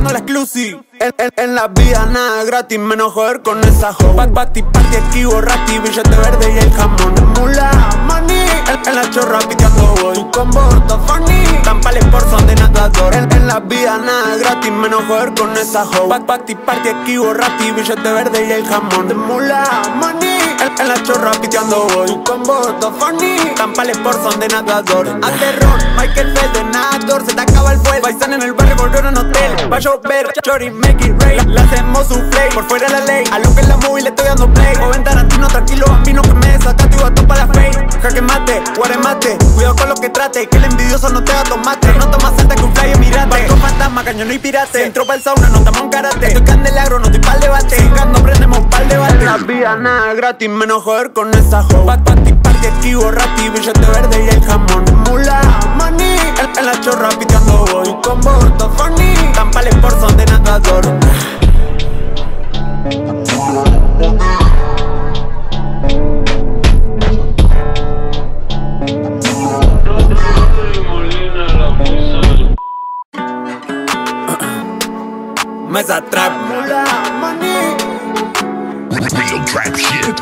exclusive. En la vida nada gratis, menos joder con esa hoe. Party aquí borrati, billete verde y el jamón. Mula, money, en la chorra piteando voy. Tu combo está funny, tampales por son de nadador. En la vida nada gratis, menos joder con esa hoe. Party aquí borrati, billete verde y el jamón. Mula, money, en la chorra piteando voy. Tu combo está funny, tampales por son de nadador. A terror, Michael Feld de nadador, se te acaba el fuego. Baisan en el barrio, volvieron en hotel. Va a llover, chori, make it rain. Le hacemos un play, por fuera la ley. A lo que es la movie le estoy dando play. Joven Tarantino, tranquilo, bambino que me desataste y gato para la fake. Jaque mate, guaremate, cuidado con lo que trate. Que el envidioso no te haga tomate. No tomas alta que un fly mirate. Barco fantasma, cañón y pirate. Entro pa'l sauna, no estamos en karate. Estoy candelabro, no estoy pa'l debate. Cingando, prendemos pa'l debate. La vida nada gratis, menos joder con esa hoe. Party aquí borrati, billete verde y el jamón. Mula, money, en la chorra piteando voy. Tu combo está funny, tampales por son de nadador. Mesa trap, mula, money. Real trap shit.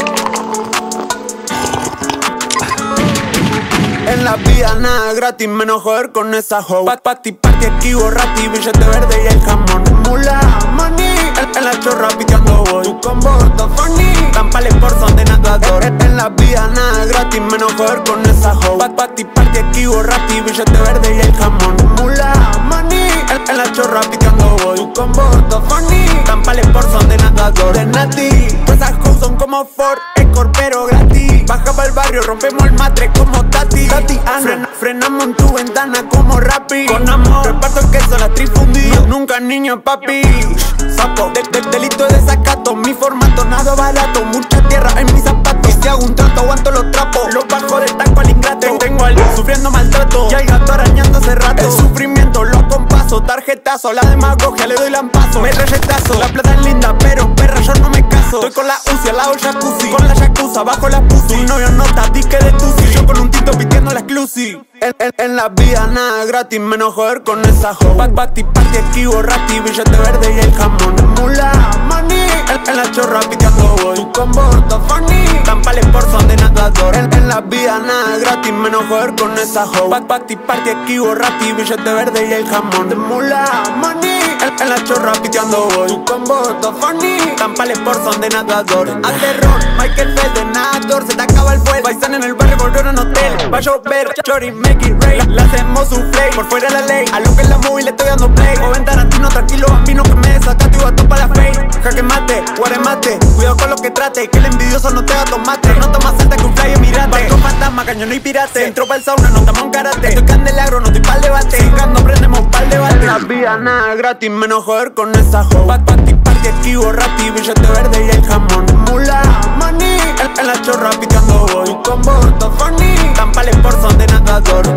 En la vida nada gratis, menos joder con esa hoe. Party aquí borrati, billete verde y el jamón. Mula, money, en la chorra piteando voy. Tu combo está funny, tampales por son de nadador. En la vida nada gratis, menos joder con esa hoe. Party aquí borrati, billete verde y el jamón. Mula, money, en la chorra piteando voy. Tu combo está funny, tampales por son de nadador. De Nati, esas hoes son como Ford Escort pero gratis. Baja pa'l barrio, rompemos el matre como Tati. Frenamos en tu ventana como Rappi. Con amor, reparto el queso, la trifundí. Nunca niño papi. Sapo, delito de desacato. Mi formato, nada barato. Mucha tierra en mis zapatos. Y si hago un trato, aguanto los trapos. Los bajo del taco al ingrato. Tengo al sufriendo maltrato. Y hay gato arañando hace rato. El sufrimiento lo compaso. Tarjetazo, la demagogia le doy lampazo. Me reyetazo, la plata es linda, pero perra yo no me caso. Estoy con la UCI al lado del jacuzzi. Con la yakuza, bajo la pussy. Tu novio nota, dique de tusi. Yo con un tito pitiendo la exclusive. En la vida nada gratis, menos joder con esa hoe. Party aquí borrati, billete verde y el jamón. Mula, money, en la chorra piteando voy. Tu combo está funny, tampales por son de nadador. En la vida nada gratis, menos joder con esa hoe. Party aquí borrati, billete verde y el jamón. Mula, money, en la chorra piteando voy. Tu combo está funny, tampales por son de nadador. A terror, Michael Feld de nadador, se te acaba el fuego. Baisan en el barrio, volvieron en hotel. Va a llover, chori, make it rain. Le hacemos un play, por fuera la ley. A lo que es la movie le estoy dando play. Joven Tarantino, tranquilo, bambino que me desataste y gato para la fake. Jaque mate, guaremate, cuidado con lo que trate. Que el envidioso no te haga tomate. No tomas alta que un fly mirate. Barco fantasma, cañón y pirate. Entro pa'l sauna, no estamos en karate. Estoy candelabro, no estoy pa'l debate. Cingando, prendemos pa'l debate. La vida nada gratis, menos joder con esa hoe. Party aquí borrati, billete verde y el jamón. Mula, money, en la chorra piteando voy. Tu combo está funny, tampales por son de nadador.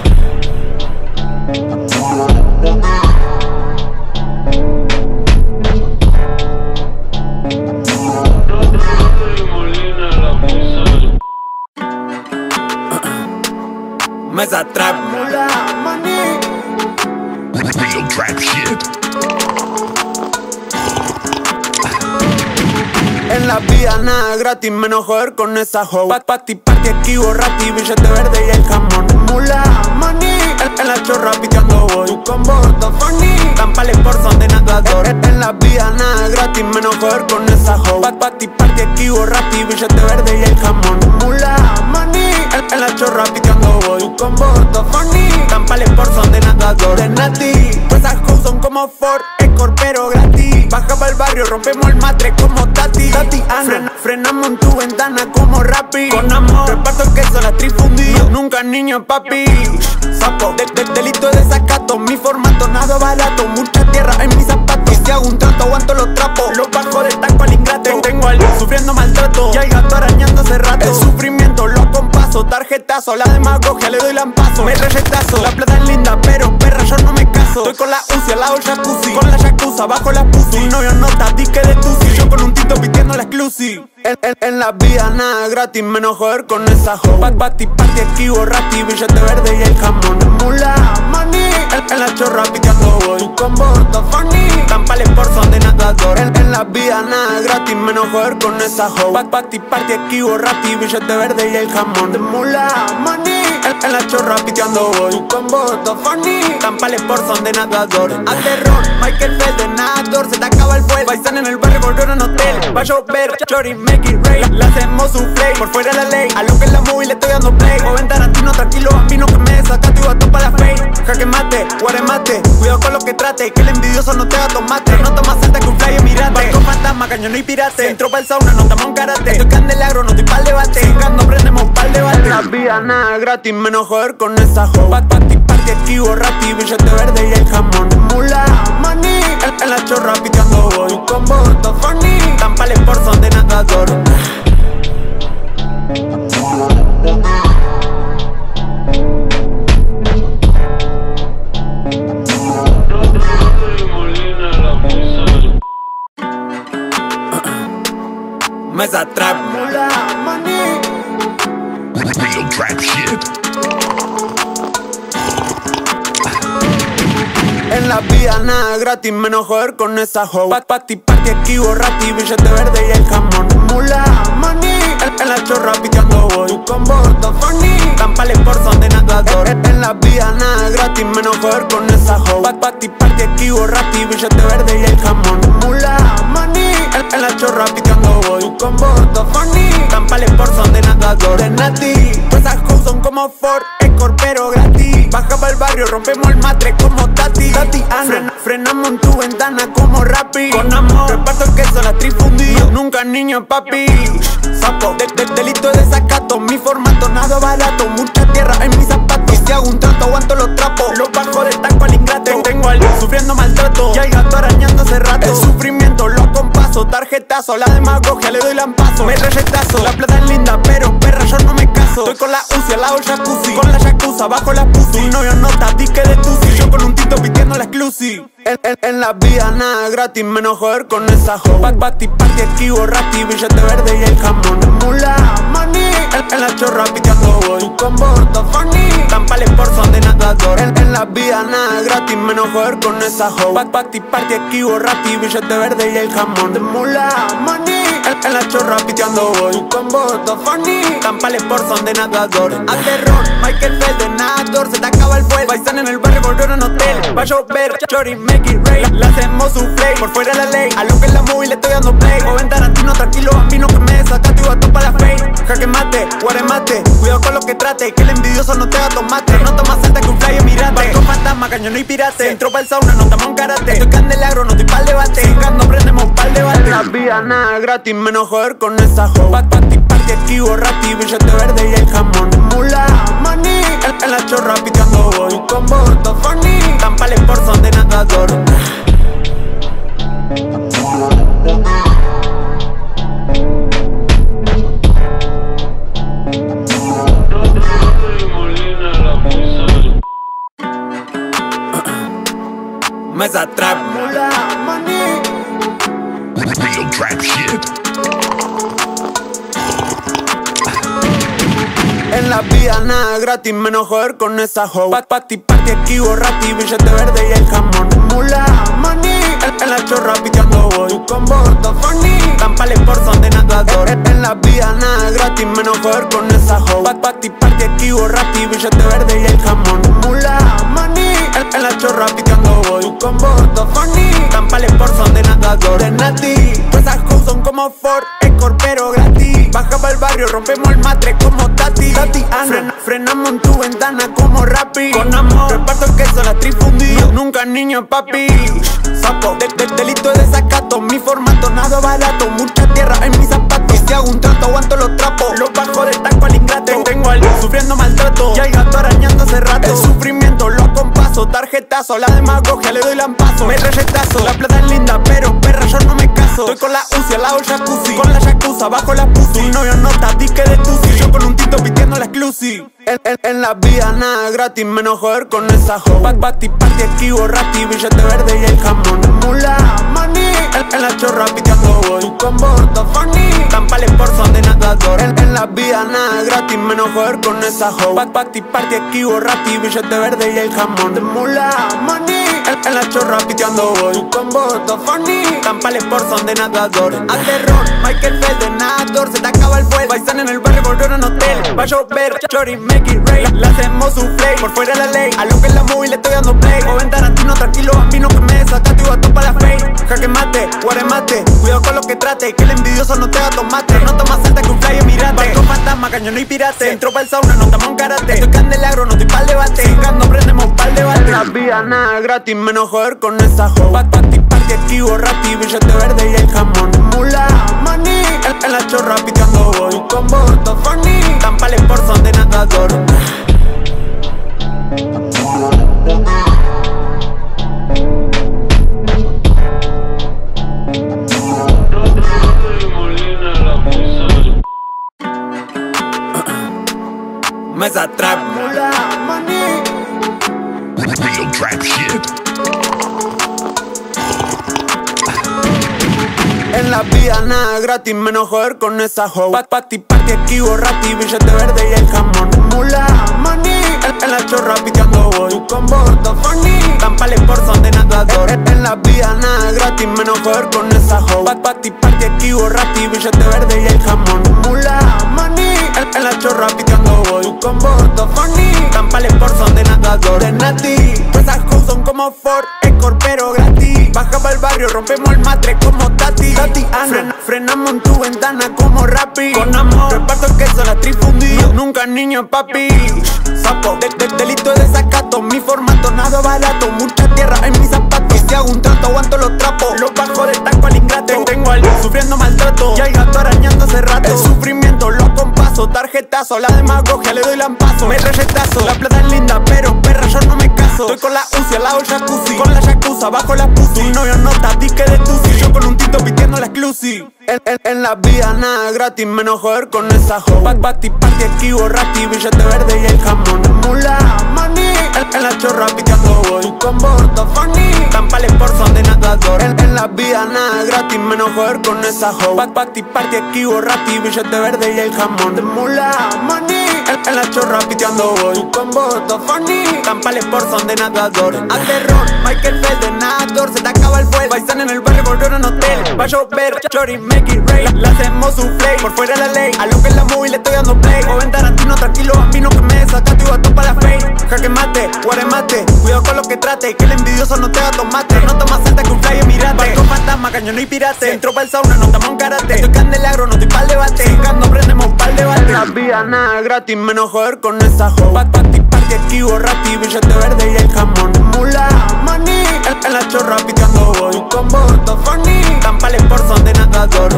Mesa trap, mula, money. Real trap shit. En la vida nada gratis, menos joder con esa hoe. Party aquí borrati, billete verde y el jamón. Mula, money, en la chorra piteando voy. Tu combo está funny, tampales por son de nadador. En la vida nada gratis, menos joder con esa hoe. Party aquí borrati, billete verde y el jamón. Mula, money, en la chorra piteando voy. Tu combo está funny, tampales por son de nadador. De Nati, esas hoes son como Ford Escort pero gratis. Baja pa'l barrio, rompemos el matre como Tati. Frenamos en tu ventana como Rappi. Con amor, reparto el queso, la trifundí. Nunca niño papi. Sapo, delito de desacato. Mi formato, nada barato. Mucha tierra en mis zapatos. Y si hago un trato, aguanto los trapos. Los bajo del taco al ingrato. Tengo al sufriendo maltrato. Y hay gato arañando hace rato. El sufrimiento lo compaso. Tarjetazo, la demagogia le doy lampazo. Me reyetazo, la plata es linda, pero perra yo no me caso. Estoy con la UCI al lado del jacuzzi. Con la yakuza, bajo la pussy. Tu novio nota, dique de tusi. Yo con un tito pitiendo la exclusive. exclusive. En la vida nada gratis, menos joder con esa hoe. Party aquí, borrati, billete verde y el jamón. Mula, money, en la chorra picando voy. Tu combo está funny, tampales por son de nadador. En la vida nada gratis, menos joder con esa hoe. Party aquí, borrati, billete verde y el jamón. Mula, money, en la chorra picando voy. Tu combo está funny, tampales por son de nadador. A terror, Michael Bell de nadador, se te acaba el fuel. Baisan en el barrio, volvieron en hotel. Va a llover, chori, make it rain. Le hacemos un play, por fuera de la ley. A lo que es la movie le estoy dando play. Joven Tarantino, tranquilo, bambino que me desacato y bato pa' la fake. Jaque mate, guaremate, cuidado con lo que trate. Que el envidioso no te haga tomate. No tomas alta que un flyer mirate. Barco fantasma, cañón y pirate. Si entro pa'l sauna, no estamos en karate. Estoy candelabro, no estoy pa'l debate. Cicando, prendemos pa'l debate. La vida nada gratis, menos joder con esa hoe. Party aquí, borrati, billete verde y el jamón. Mula, money, en la chorra picando voy. Tu combo está funny, tampales por son de nadador. Mesa trap, mula, money. Real trap shit. En la vida nada gratis, menos joder con esa hoe. Party aquí, borrati, billete verde y el jamón. Mula, money, en la chorra picando voy. Tu combo está funny, tampales por son de nadador. En la vida nada gratis, menos joder con esa hoe. Party aquí, borrati, billete verde y el jamón. Mula, money, en la chorra picando voy. Tu combo está funny, tampales por son de nadador. De Nati, pues esas hoes son como Ford Escort pero gratis. Baja pa'l barrio, rompemos el matre como Tati. Frenamos en tu ventana como Rappi. Con amor, reparto el queso, la trifundí. Nunca niño papi. Sapo, delito de desacato. Mi formato, nada barato. Mucha tierra en mis zapatos. Y si hago un trato, aguanto los trapos. Los bajo del taco al ingrato. Tengo al sufriendo maltrato. Y al gato arañando hace rato. El sufrimiento lo compaso. Tarjetazo, la demagogia le doy lampazo. Me reyetazo, la plata es linda, pero perra yo no me caso. Estoy con la UCI al lado del jacuzzi. Con la yakuza bajo la pussy. Mi novio nota, dique de tusi. Yo con un tito pitiendo la exclusive. En la vida nada gratis, menos joder con esa hoe. Party aquí, borrati, billete verde y el jamón. Mula, money, en la chorra picando voy. Tu combo está funny, tampales por son de nadador. En la vida nada gratis, menos joder con esa hoe. Party aquí, borrati, billete verde y el jamón. Mula, money, en la chorra picando voy. Tu combo está funny, tampales por son de nadador. A terror, Michael Bell de nadador, se te acaba el fuel. Baisan en el barrio, volvieron en hotel. Va a llover, chori, make it rain. Le hacemos un play, por fuera de la ley. A lo que es la movie le estoy dando play. Joven Tarantino, tranquilo, bambino que me desacato y bato pa' la fake. Jaque mate, guaremate, cuidado con lo que trate. Que el envidioso no te haga tomate. No tomas alta que un flyer mirate. Barco fantasma, cañón y pirate. Si entro pa'l sauna, no estamos en karate. Estoy candelabro, no estoy pa'l debate. Cicando, prendemos pa'l debate. La vida nada gratis, menos joder con esa hoe. Party aquí, borrati, billete verde y el jamón. Mula, money, en la chorra picando voy. Tu combo está funny, tampales por son de nadador. Mesa trap, mula, money. Real trap shit. En la vida nada gratis, menos joder con esa hoe. Party aquí, borrati, billete verde y el jamón. Mula, money, en la chorra picando voy. Tu combo está funny, tampales por son de nadador. En la vida nada gratis, menos joder con esa hoe. Party aquí, borrati, billete verde y el jamón. Mula, money, en la chorra picando voy. Tu combo está funny, tampales por son de nadador. De Nati, pues esas hoes son como Ford Escort pero gratis. Baja pa'l barrio, rompemos el matre como Tati. Frenamos en tu ventana como Rappi. Con amor, reparto el queso, la trifundí. Nunca niño papi. Sapo, delito de desacato. Mi formato, nada barato. Mucha tierra en mis zapatos. Y si hago un trato, aguanto los trapos. Los bajo del taco al ingrato. Tengo al sufriendo maltrato. Y al gato arañando hace rato. El sufrimiento lo compaso. Tarjetazo, la demagogia le doy lampazo. Me reyetazo, la plata es linda, pero perra yo no me caso. Estoy con la UCI al lado del jacuzzi. Con la yakuza bajo la pussy. Mi novio nota, dique de tusi. Yo con un tito pitiendo la exclusive. En la vida nada gratis, menos joder con esa hoe. Party aquí, borrati, billete verde y el jamón. Mula, money, En la chorra piteando voy. Tu combo está funny. Tampales por son de nadador. En la vida nada gratis, menos joder con esa hoe. Party aquí, borrati, billete verde y el jamón de mula, money. En la chorra piteando voy. Tu combo está funny. Tampales por son de nadador. A terror, Michael Bell de nadador. Se te acaba el fuego. Baisan en el barrio, volver a un hotel. Va a llover, chori, make it rain. Le hacemos un play, por fuera la ley. A lo que es la movie le estoy dando play. Joven Tarantino, tranquilo, bambino que me desacate y gato para la fake. Jaque mate, guaremate. Cuidado con lo que trate, que el envidioso no te da tomate. No tomas alta que un flyer, mirate. Barco fantasma, cañón y pirate. Si entro pa'l sauna, no estamos en karate. Estoy candelabro, no estoy pa'l debate. Cingando, prendemos pa'l debate. La vida nada gratis, menos joder con esa hoe. Party aquí, borrati, billete verde y el jamón. Mula, money. En la chorra piteando voy. Tu combo está funny. Tampales por son de nadador. Mesa trap, mula, money. Real trap shit. En la vida nada gratis, menos joder con esa hoe. Party aquí, borrati, billete verde y el jamón. Mula, money. En la chorra piteando voy. Tu combo está funny. Tampales por son de nadador. En la vida nada gratis, menos joder con esa hoe. Party aquí, borrati, billete verde y el jamón. Mula, money. En la chorra piteando voy. Tu combo está funny. Tampales por son de nadador. De Nati, pues esas hoes son como Ford Escort pero gratis. Baja pa'l barrio, rompemos el matre como Tati. Frenamos en tu ventana como Rappi. Con amor, reparto el queso, la trifundido. Nunca niño papi. Sapo, delito de desacato. Mi formato, nada barato. Mucha tierra en mis zapatos. Si hago un trato, aguanto los trapos. Los bajo del taco al ingrato. Tengo al sufriendo maltrato. Y hay gato arañando hace rato. El sufrimiento lo acompaso. Tarjetazo, la demagogia le doy lampazo. Me reyetazo, la plata es linda, pero perra yo no me caso. Estoy con la UCI al lado del jacuzzi. Con la yakuza, bajo la pussy. Tu novio nota, dique de tusi. Yo con un tito pitiendo la exclusive. En la vida nada gratis, menos joder con esa hoe. Party aquí, borrati, billete verde y el jamón. Mula, money. En la chorra piteando voy. Tu combo está funny. Tampales por son de nadador. En la vida nada gratis, menos joder con esa hoe. Party aquí, borrati, billete verde y el jamón. Mula, money. En la chorra piteando voy. Tu combo está funny. Tampales por son de nadador. A terror, Michael Bell de nadador. Se te acaba el fuego. Baisan en el barrio, volver a un hotel. Va a llover, chori, make it rain. Le hacemos un play, por fuera la ley. A lo que es la movie le estoy dando play. Joven Tarantino, tranquilo, bambino que me desacate y gato para la fake. Jaque mate, guaremate. Cuidado con lo que trate, que el envidioso no te da tomate. No tomas alta que un flyer, mirate. Barco fantasma, cañón y pirate. Si entro pa'l sauna, no estamos en karate. Estoy candelabro, no estoy pa'l debate. Cingando, prendemos pa'l debate. La vida nada gratis, menos joder con esa hoe. Party aquí, borrati, billete verde y el jamón. Mula, money. En la chorra piteando voy. Tu combo está funny. Tampales por son de nadador.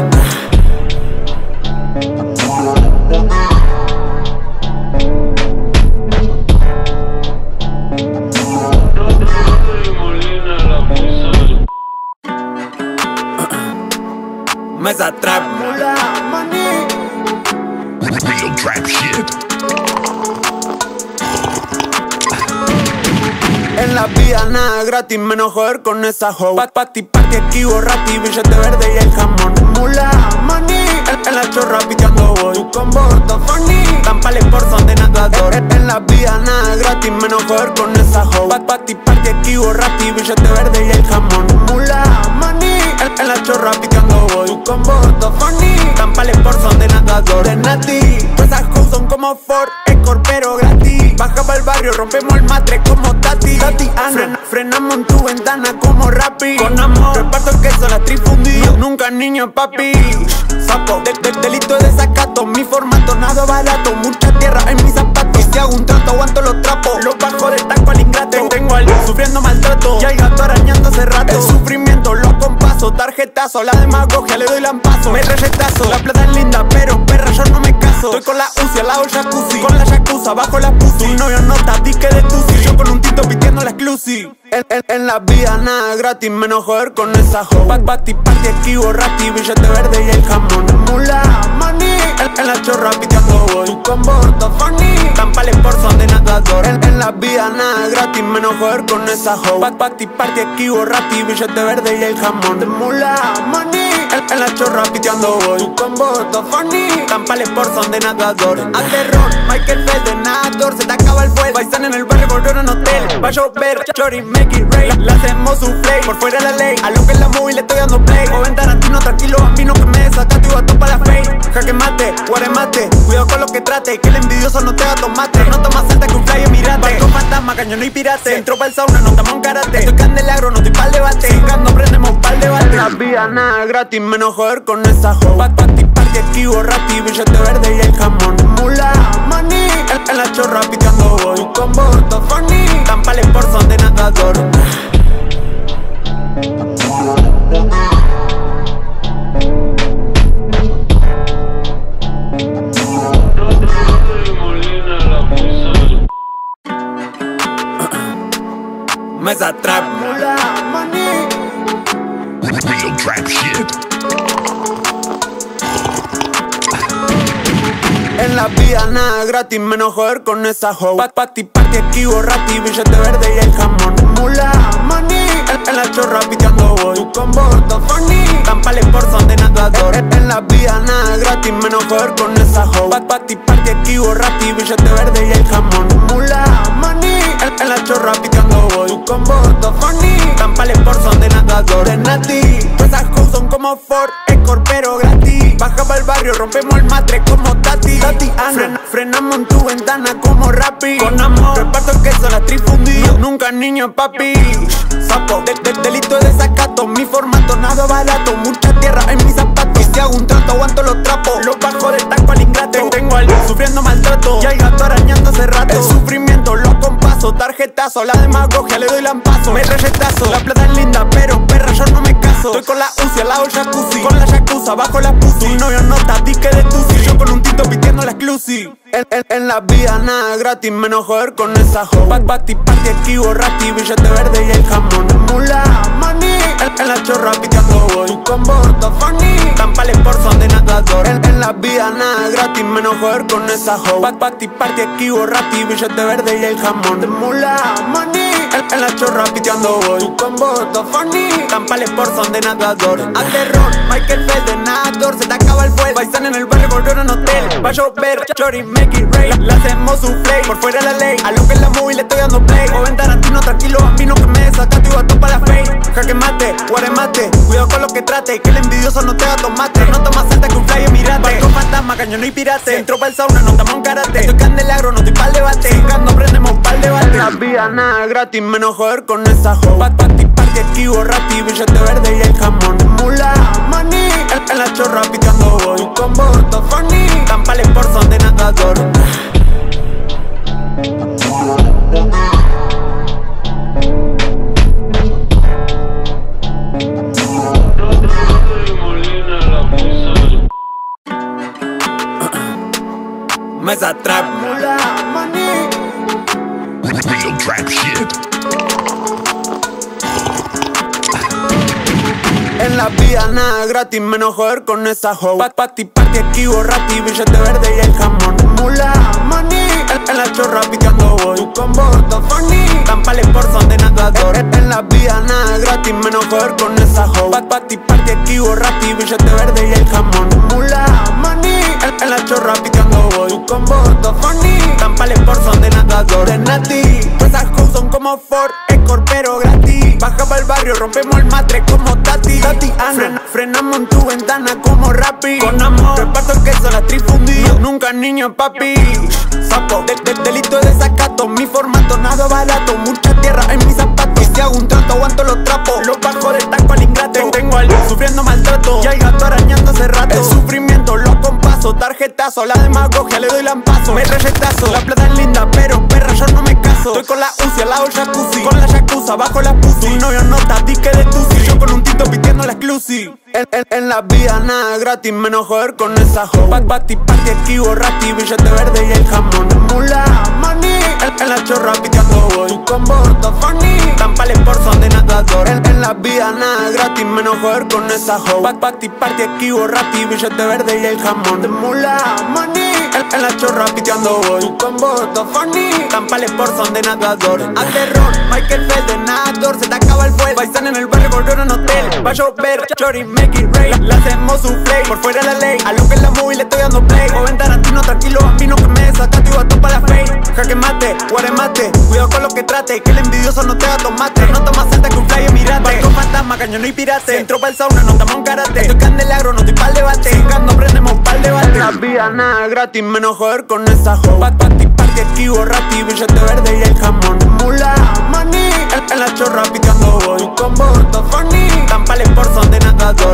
Mesa trap, mula, money. Real trap shit. En la vida nada gratis, menos joder con esa hoe. Party aquí, borrati, billete verde y el jamón. Mula, money. En la chorra piteando voy. Tu combo está funny. Tampales por son de nadador. En la vida nada gratis, menos joder con esa hoe. Party aquí, borrati, billete verde y el jamón. Mula, money. En la chorra piteando voy. Tu combo está funny. Tampales por son de nadador. De Nati, pues esas hoes son como Ford Escort pero gratis. Baja pa'l barrio, rompemos el matre como Tati. Frenamos en tu ventana como Rappi. Con amor, reparto el queso, la trifundido. Nunca niño papi. Sapo, delito de desacato. Mi formato, nada barato. Mucha tierra en mis zapatos. Si hago un trato, aguanto los trapos. Los bajo del taco al ingrato. Tengo al sufriendo maltrato. Y hay gato arañando hace rato. El sufrimiento lo acompaso. Tarjetazo, la demagogia le doy lampazo. Me reyetazo, la plata es linda, pero perra yo no me caso. Estoy con la UCI al lado del jacuzzi. Con la yakuza, bajo la pussy. Tu novio nota, dique de tusi. Yo con un tito pitiendo la exclusive. En la vida nada gratis, menos joder con esa hoe. Party aquí, borrati, billete verde y el jamón. Mula, money. En la chorra piteando voy. Tu combo está funny, tampales por son de nadador. En la vida nada gratis, menos joder con esa hoe. Party aquí borrati, billete verde y el jamón de mula money. En la chorra piteando voy. Tu combo está funny, tampales por son de nadador. A terror, Michael Feld de nadador. Se te acaba el fuego, bailan en el barrio, volvieron en hotel. Va a llover, chori, make it rain. Le hacemos un play, por fuera la ley. A lo que es la movie le estoy dando play. Joven Tarantino, tranquilo, bambino que me desataste y gato para la fake. Jaque mate, guaremate, cuidado con lo que trate. Que el envidioso no te va a tomate. No tomas alta que un flyer, mirate. Barco fantasma, cañón y pirate. Entro pa'l sauna, no estamos en karate. Estoy candelabro, no estoy pa'l debate. Cicando, prendemos pa'l debate. La vida nada gratis, menos joder con esa hoe. Party aquí borrati, billete verde y el jamón mula money. En la chorra piteando voy. Tu combo está funny, tampales por son de nadador. Mesa trap, mula money. Real trap shit. En la vida nada gratis, menos joder con esa hoe. Party aquí borrati, billete verde y el jamón mula money. En la chorra piteando voy. Tu combo está funny, tampales por son de nadador. En la vida nada gratis, menos joder con esa hoe. Party aquí borrati, billete verde y el jamón mula money. En la chorra piteando voy. Tu combo está funny, tampales por son de nadador. De Nati, esas hoes son como Ford Escort pero gratis. Baja pa'l barrio, rompemos el matre como Tati. Frenamos en tu ventana como Rappi. Con amor, reparto el queso, la trifundido. Nunca niño papi. Sapo, delito de desacato. Mi formato, nada barato. Mucha tierra en mis zapatos. Si hago un trato, aguanto los trapos. Los bajo del taco al ingrato. Tengo al sufriendo maltrato. Y hay gato arañando hace rato. El sufrimiento lo compaso. Tarjetazo, la demagogia le doy lampazo. Me reyetazo, la plata es linda, pero perra yo no me caso. Estoy con la UCI al lado del jacuzzi. Con la yakuza, bajo la pussy. Tu novio nota, dique de tusi. Yo con un tinto pitiendo la exclusive. En la vida nada gratis, menos joder con esa hoe. Party aquí borrati, billete verde y el jamón mula money. En la chorra piteando voy. Tu combo está funny, tampales por son de nadador. En la vida nada gratis, menos joder con esa hoe. Party aquí borrati, billete verde y el jamón mula money. En la chorra piteando voy. Tu combo está funny, tampales por son de nadador. A terror, Michael Feld de nadador. Se te acaba el fuego, bailan en el barrio, volvieron en hotel. Va a llover, chori, make it rain. Le hacemos un play, por fuera la ley. A lo que es la movie le estoy dando play. Joven Tarantino, tranquilo, bambino que me desataste y gato para la fake. Jaque mate, guaremate, cuidado con lo que trate. Que el envidioso no te va a tomate. No tomas alta que un flyer, mirate. Barco fantasma, cañón y pirate. Entro pa'l sauna, no estamos en karate. Estoy candelabro, no estoy pa'l debate. Cicando, prendemos pa'l debate. La vida nada gratis, menos joder con esa hoe. Party aquí borrati, billete verde y el jamón mula money. En la chorra piteando voy. Tu combo está funny, tampales por son de nadador. Mesa trap, mula money. Real trap shit. En la vida nada gratis, menos joder con esa hoe. Party aquí borrati, billete verde y el jamón mula money. En la chorra piteando voy. Tu combo está funny, tampales por son de nadador. En la vida nada gratis, menos joder con esa hoe. Party aquí borrati, billete verde y el jamón mula money. En la chorra piteando voy. Tu combo está funny, tampales por son de nadador. De Nati, esas hoes son como Ford Escort pero gratis. Baja pa'l barrio, rompemos el matre como Tati. Frenamos en tu ventana como Rappi. Con amor, reparto el queso, la trifundido. Nunca niño papi. Sapo, delito de desacato. Mi formato, nada barato. Mucha tierra en mis zapatos. Si hago un trato, aguanto los trapos. Los bajo del taco al ingrato. Tengo al sufriendo maltrato. Y hay gato arañando hace rato. El sufrimiento lo compaso. Tarjetazo, la demagogia le doy lampazo. Me reyetazo, la plata es linda, pero perra yo no me caso. Estoy con la UCI al lado del jacuzzi. Con la yakuza, bajo la pussy. Tu novio nota, dique de tusi. Yo con un tinto pitiendo la exclusive. En la vida nada gratis, menos joder con esa hoe. Party aquí borrati, billete verde y el jamón mula money. En la chorra piteando voy. Tu combo está funny, tampales por son de nadador. En la vida nada gratis, menos joder con esa hoe. Party aquí borrati, billete verde y el jamón mula money. En la chorra piteando voy. Tu combo todo funny. Tampales por son de nadador. A terror, Michael Feld de nadador. Se te acaba el fuego. Paisan en el barrio, volvieron en hotel. Va a llover, chori, make it rain. Le hacemos un play, por fuera la ley. A lo que es la movie le estoy dando play. Joven Tarantino, tranquilo, bambino que me desataste y bato para la fake. Jaque mate, guaremate. Cuidado con lo que trate, que el envidioso no te da tomate. No tomas alta que un flyer, mirate. Barco fantasma, cañón y pirate. Entro pa'l sauna, no estamos en karate. Estoy candelabro, no estoy pa'l debate. Cingando, prendemos pa'l debate. La vida nada gratis, menos joder con esa hoe. Party, party, esquivo, rati, billete verde y el jamón. Mula, money, en la chorra picando voy. Tu combo, todo funny. Tampales por son de nadador.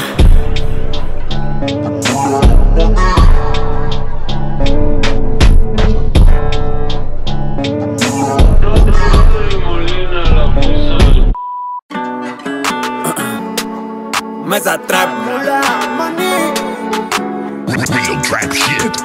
Mesa trap, mula, money. Real trap shit.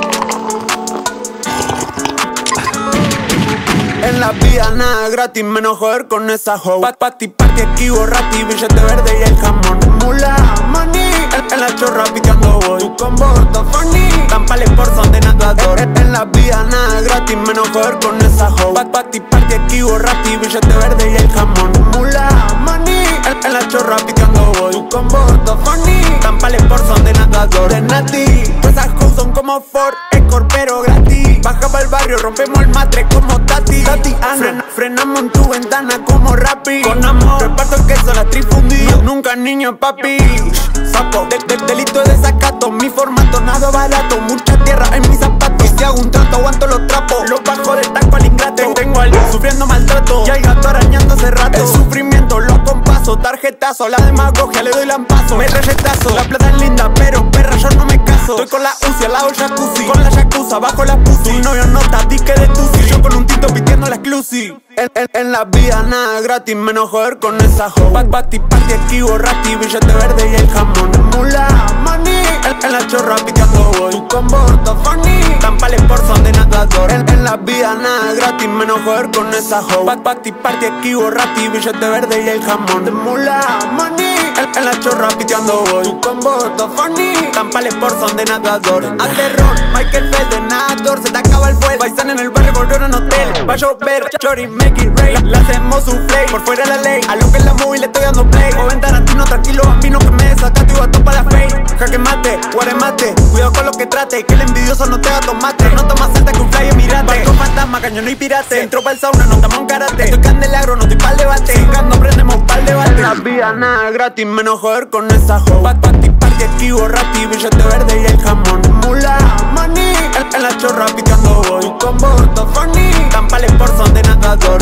En la vida nada gratis, menos joder con esa hoe. Party, party, esquivo, rati, billete verde y el jamón. Mula, money, en la chorra picando voy. Tu combo, todo funny. Tampales por son de nadador. En la vida nada gratis, menos joder con esa hoe. Party, party, esquivo, rati, billete verde y el jamón. Mula, money, en la chorra picando voy. Tu combo, todo funny. Tampales por son de nadador. De Nati, pues esas hoes son como Ford Escort, pero gratis. Baja pa'l barrio, rompemos el matre como Tati. Frenamos en tu ventana como Rappi. Con amor, reparto el queso, la trifundí. Nunca niño, papi. Sapo, delito de desacato. Mi formato, nada barato. Mucha tierra en mis zapatos. Y si hago un trato, aguanto los trapos. Los bajo del taco al ingrato. Tengo al sufriendo maltrato. Y hay gato arañando hace rato. El sufrimiento lo compaso. Tarjetazo, la demagogia le doy lampazo. Me retazo, la plata es linda, pero perra yo no me caso. Estoy con la UCI al lado del jacuzzi. Con la yakuza, bajo la pussy. Tu novio nota, dique de tusi. Yo con un tinto pitiendo la exclusive. En la vida nada gratis, menos joder con esa hoe. Party, party, esquivo, rati, billete verde y el jamón. Mula, money, en la chorra piteando voy. Tu combo, todo funny. Tampales por son de nadador. En la vida nada gratis, menos joder con esa hoe. Party, party, esquivo, rati, billete verde y el jamón. Mula, money, en la chorra piteando voy. Tu combo, todo funny. Tampales por son de nadador. A terror, Michael Feld de nadador. Se te acaba el fuego. Paisan en el barrio, volvieron en hotel. Va a llover, chori, make it rain. Le hacemos un play, por fuera la ley. A lo que es la movie le estoy dando play. Joven Tarantino, tranquilo, bambino que me desataste y bato para la fake. Jaque mate, guaremate. Cuidado con lo que trate, que el envidioso no te da tomate. No tomas alta que un flyer, mirate. Barco fantasma, cañón y pirate. Entro pa'l sauna, no estamos en karate. Estoy candelabro, no estoy pa'l debate. Cingando, prendemos pa'l debate. La vida nada gratis, menos joder con esa hoe. Party, party, esquivo, rati, billete verde y el jamón. Mula, money, en la chorra picando voy. Tu combo, todo funny. Tampales por son de nadador.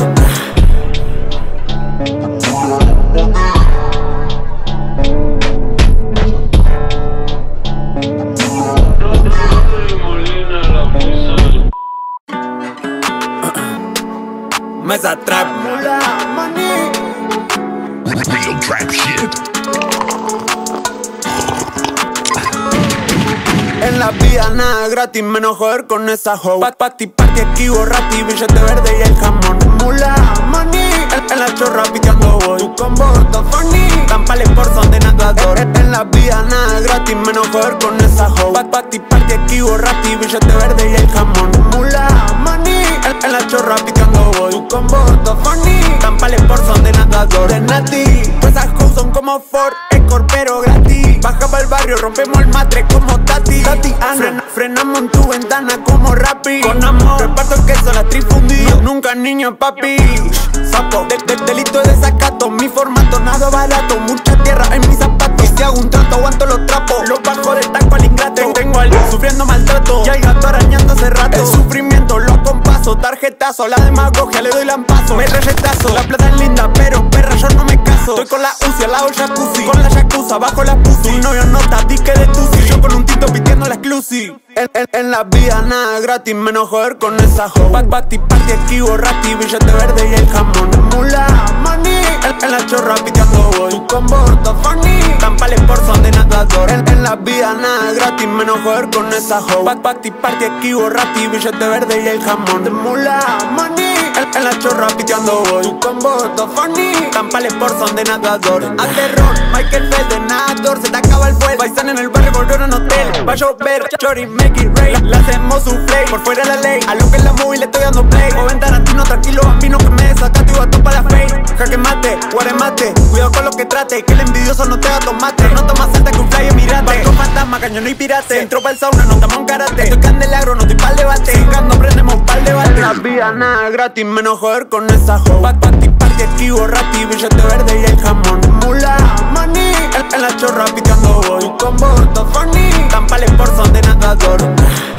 Mesa trap, mula, money. Real trap shit. En la vida nada gratis, menos joder con esa hoe. Party, party, esquivo, rati, billete verde y el jamón. Mula, money, en la chorra picando voy. Tu combo, todo funny. Tampales por son de nadador. En la vida nada gratis, menos joder con esa hoe. Party, party, esquivo, rati, billete verde y el jamón. Mula, money, en la chorra picando voy. Tu combo, todo funny. Tampales por son de nadador. De Nati, pues esas hoes son como Ford Escort, pero gratis. Baja pa'l barrio, rompemos el matre como Tati. Frenamos en tu ventana como Rappi. Con amor, reparto el queso, la trifundí. Nunca niño, papi. Sapo, delito de desacato. Mi formato, nada barato. Mucha tierra en mis zapatos. Y si hago un trato, aguanto los trapos. Los bajo del taco al ingrato. Tengo al sufriendo maltrato. Y hay gato arañando hace rato. El sufrimiento lo compaso. Tarjetazo, la demagogia le doy lampazo. Me retazo, la plata es linda, pero perra yo no me caso. Estoy con la UCI al lado del jacuzzi. Con la yakuza, bajo la pussy. Tu novio nota, dique de tusi. Yo con un tinto pitiendo la exclusive. En la vida nada gratis, menos joder con esa hoe. Party, party, esquivo, rati, billete verde y el jamón. Mula, money, en la chorra piteando voy. Tu combo está funny, tampales por son de nadador. En la vida nada gratis, menos joder con esa hoe. Party, party, esquivo, rati, billete verde y el jamón. De mula, money, en la chorra piteando voy. Tu combo está funny, tampales por son de nadador. A terror, Michael Bell de nadador. Se te acaba el fuel, paisan en el barrio, volvieron en hotel. Va a llover, chori, make it rain. Le hacemos un play, por fuera la ley. A lo que es la movie le estoy dando play. Joven Tarantino, tranquilo, bambino que me desacato y gato para la fake. Jaque mate, guaremate, cuidado con lo que trate. Que el envidioso no te da tomate. No tomas alta que un flyer mirate. Barco fantasma, cañón y pirate. Entro pa'l sauna, no estamos en karate. Estoy candelabro, no estoy pa'l debate. Cingando, prendemos pa'l debate. La vida nada gratis, menos joder con esa hoe. Party, party, esquivo, rati, billete verde y el jamón. Mula, money, en la chorra piteando voy. Tu combo está funny, tampales por son de nadador.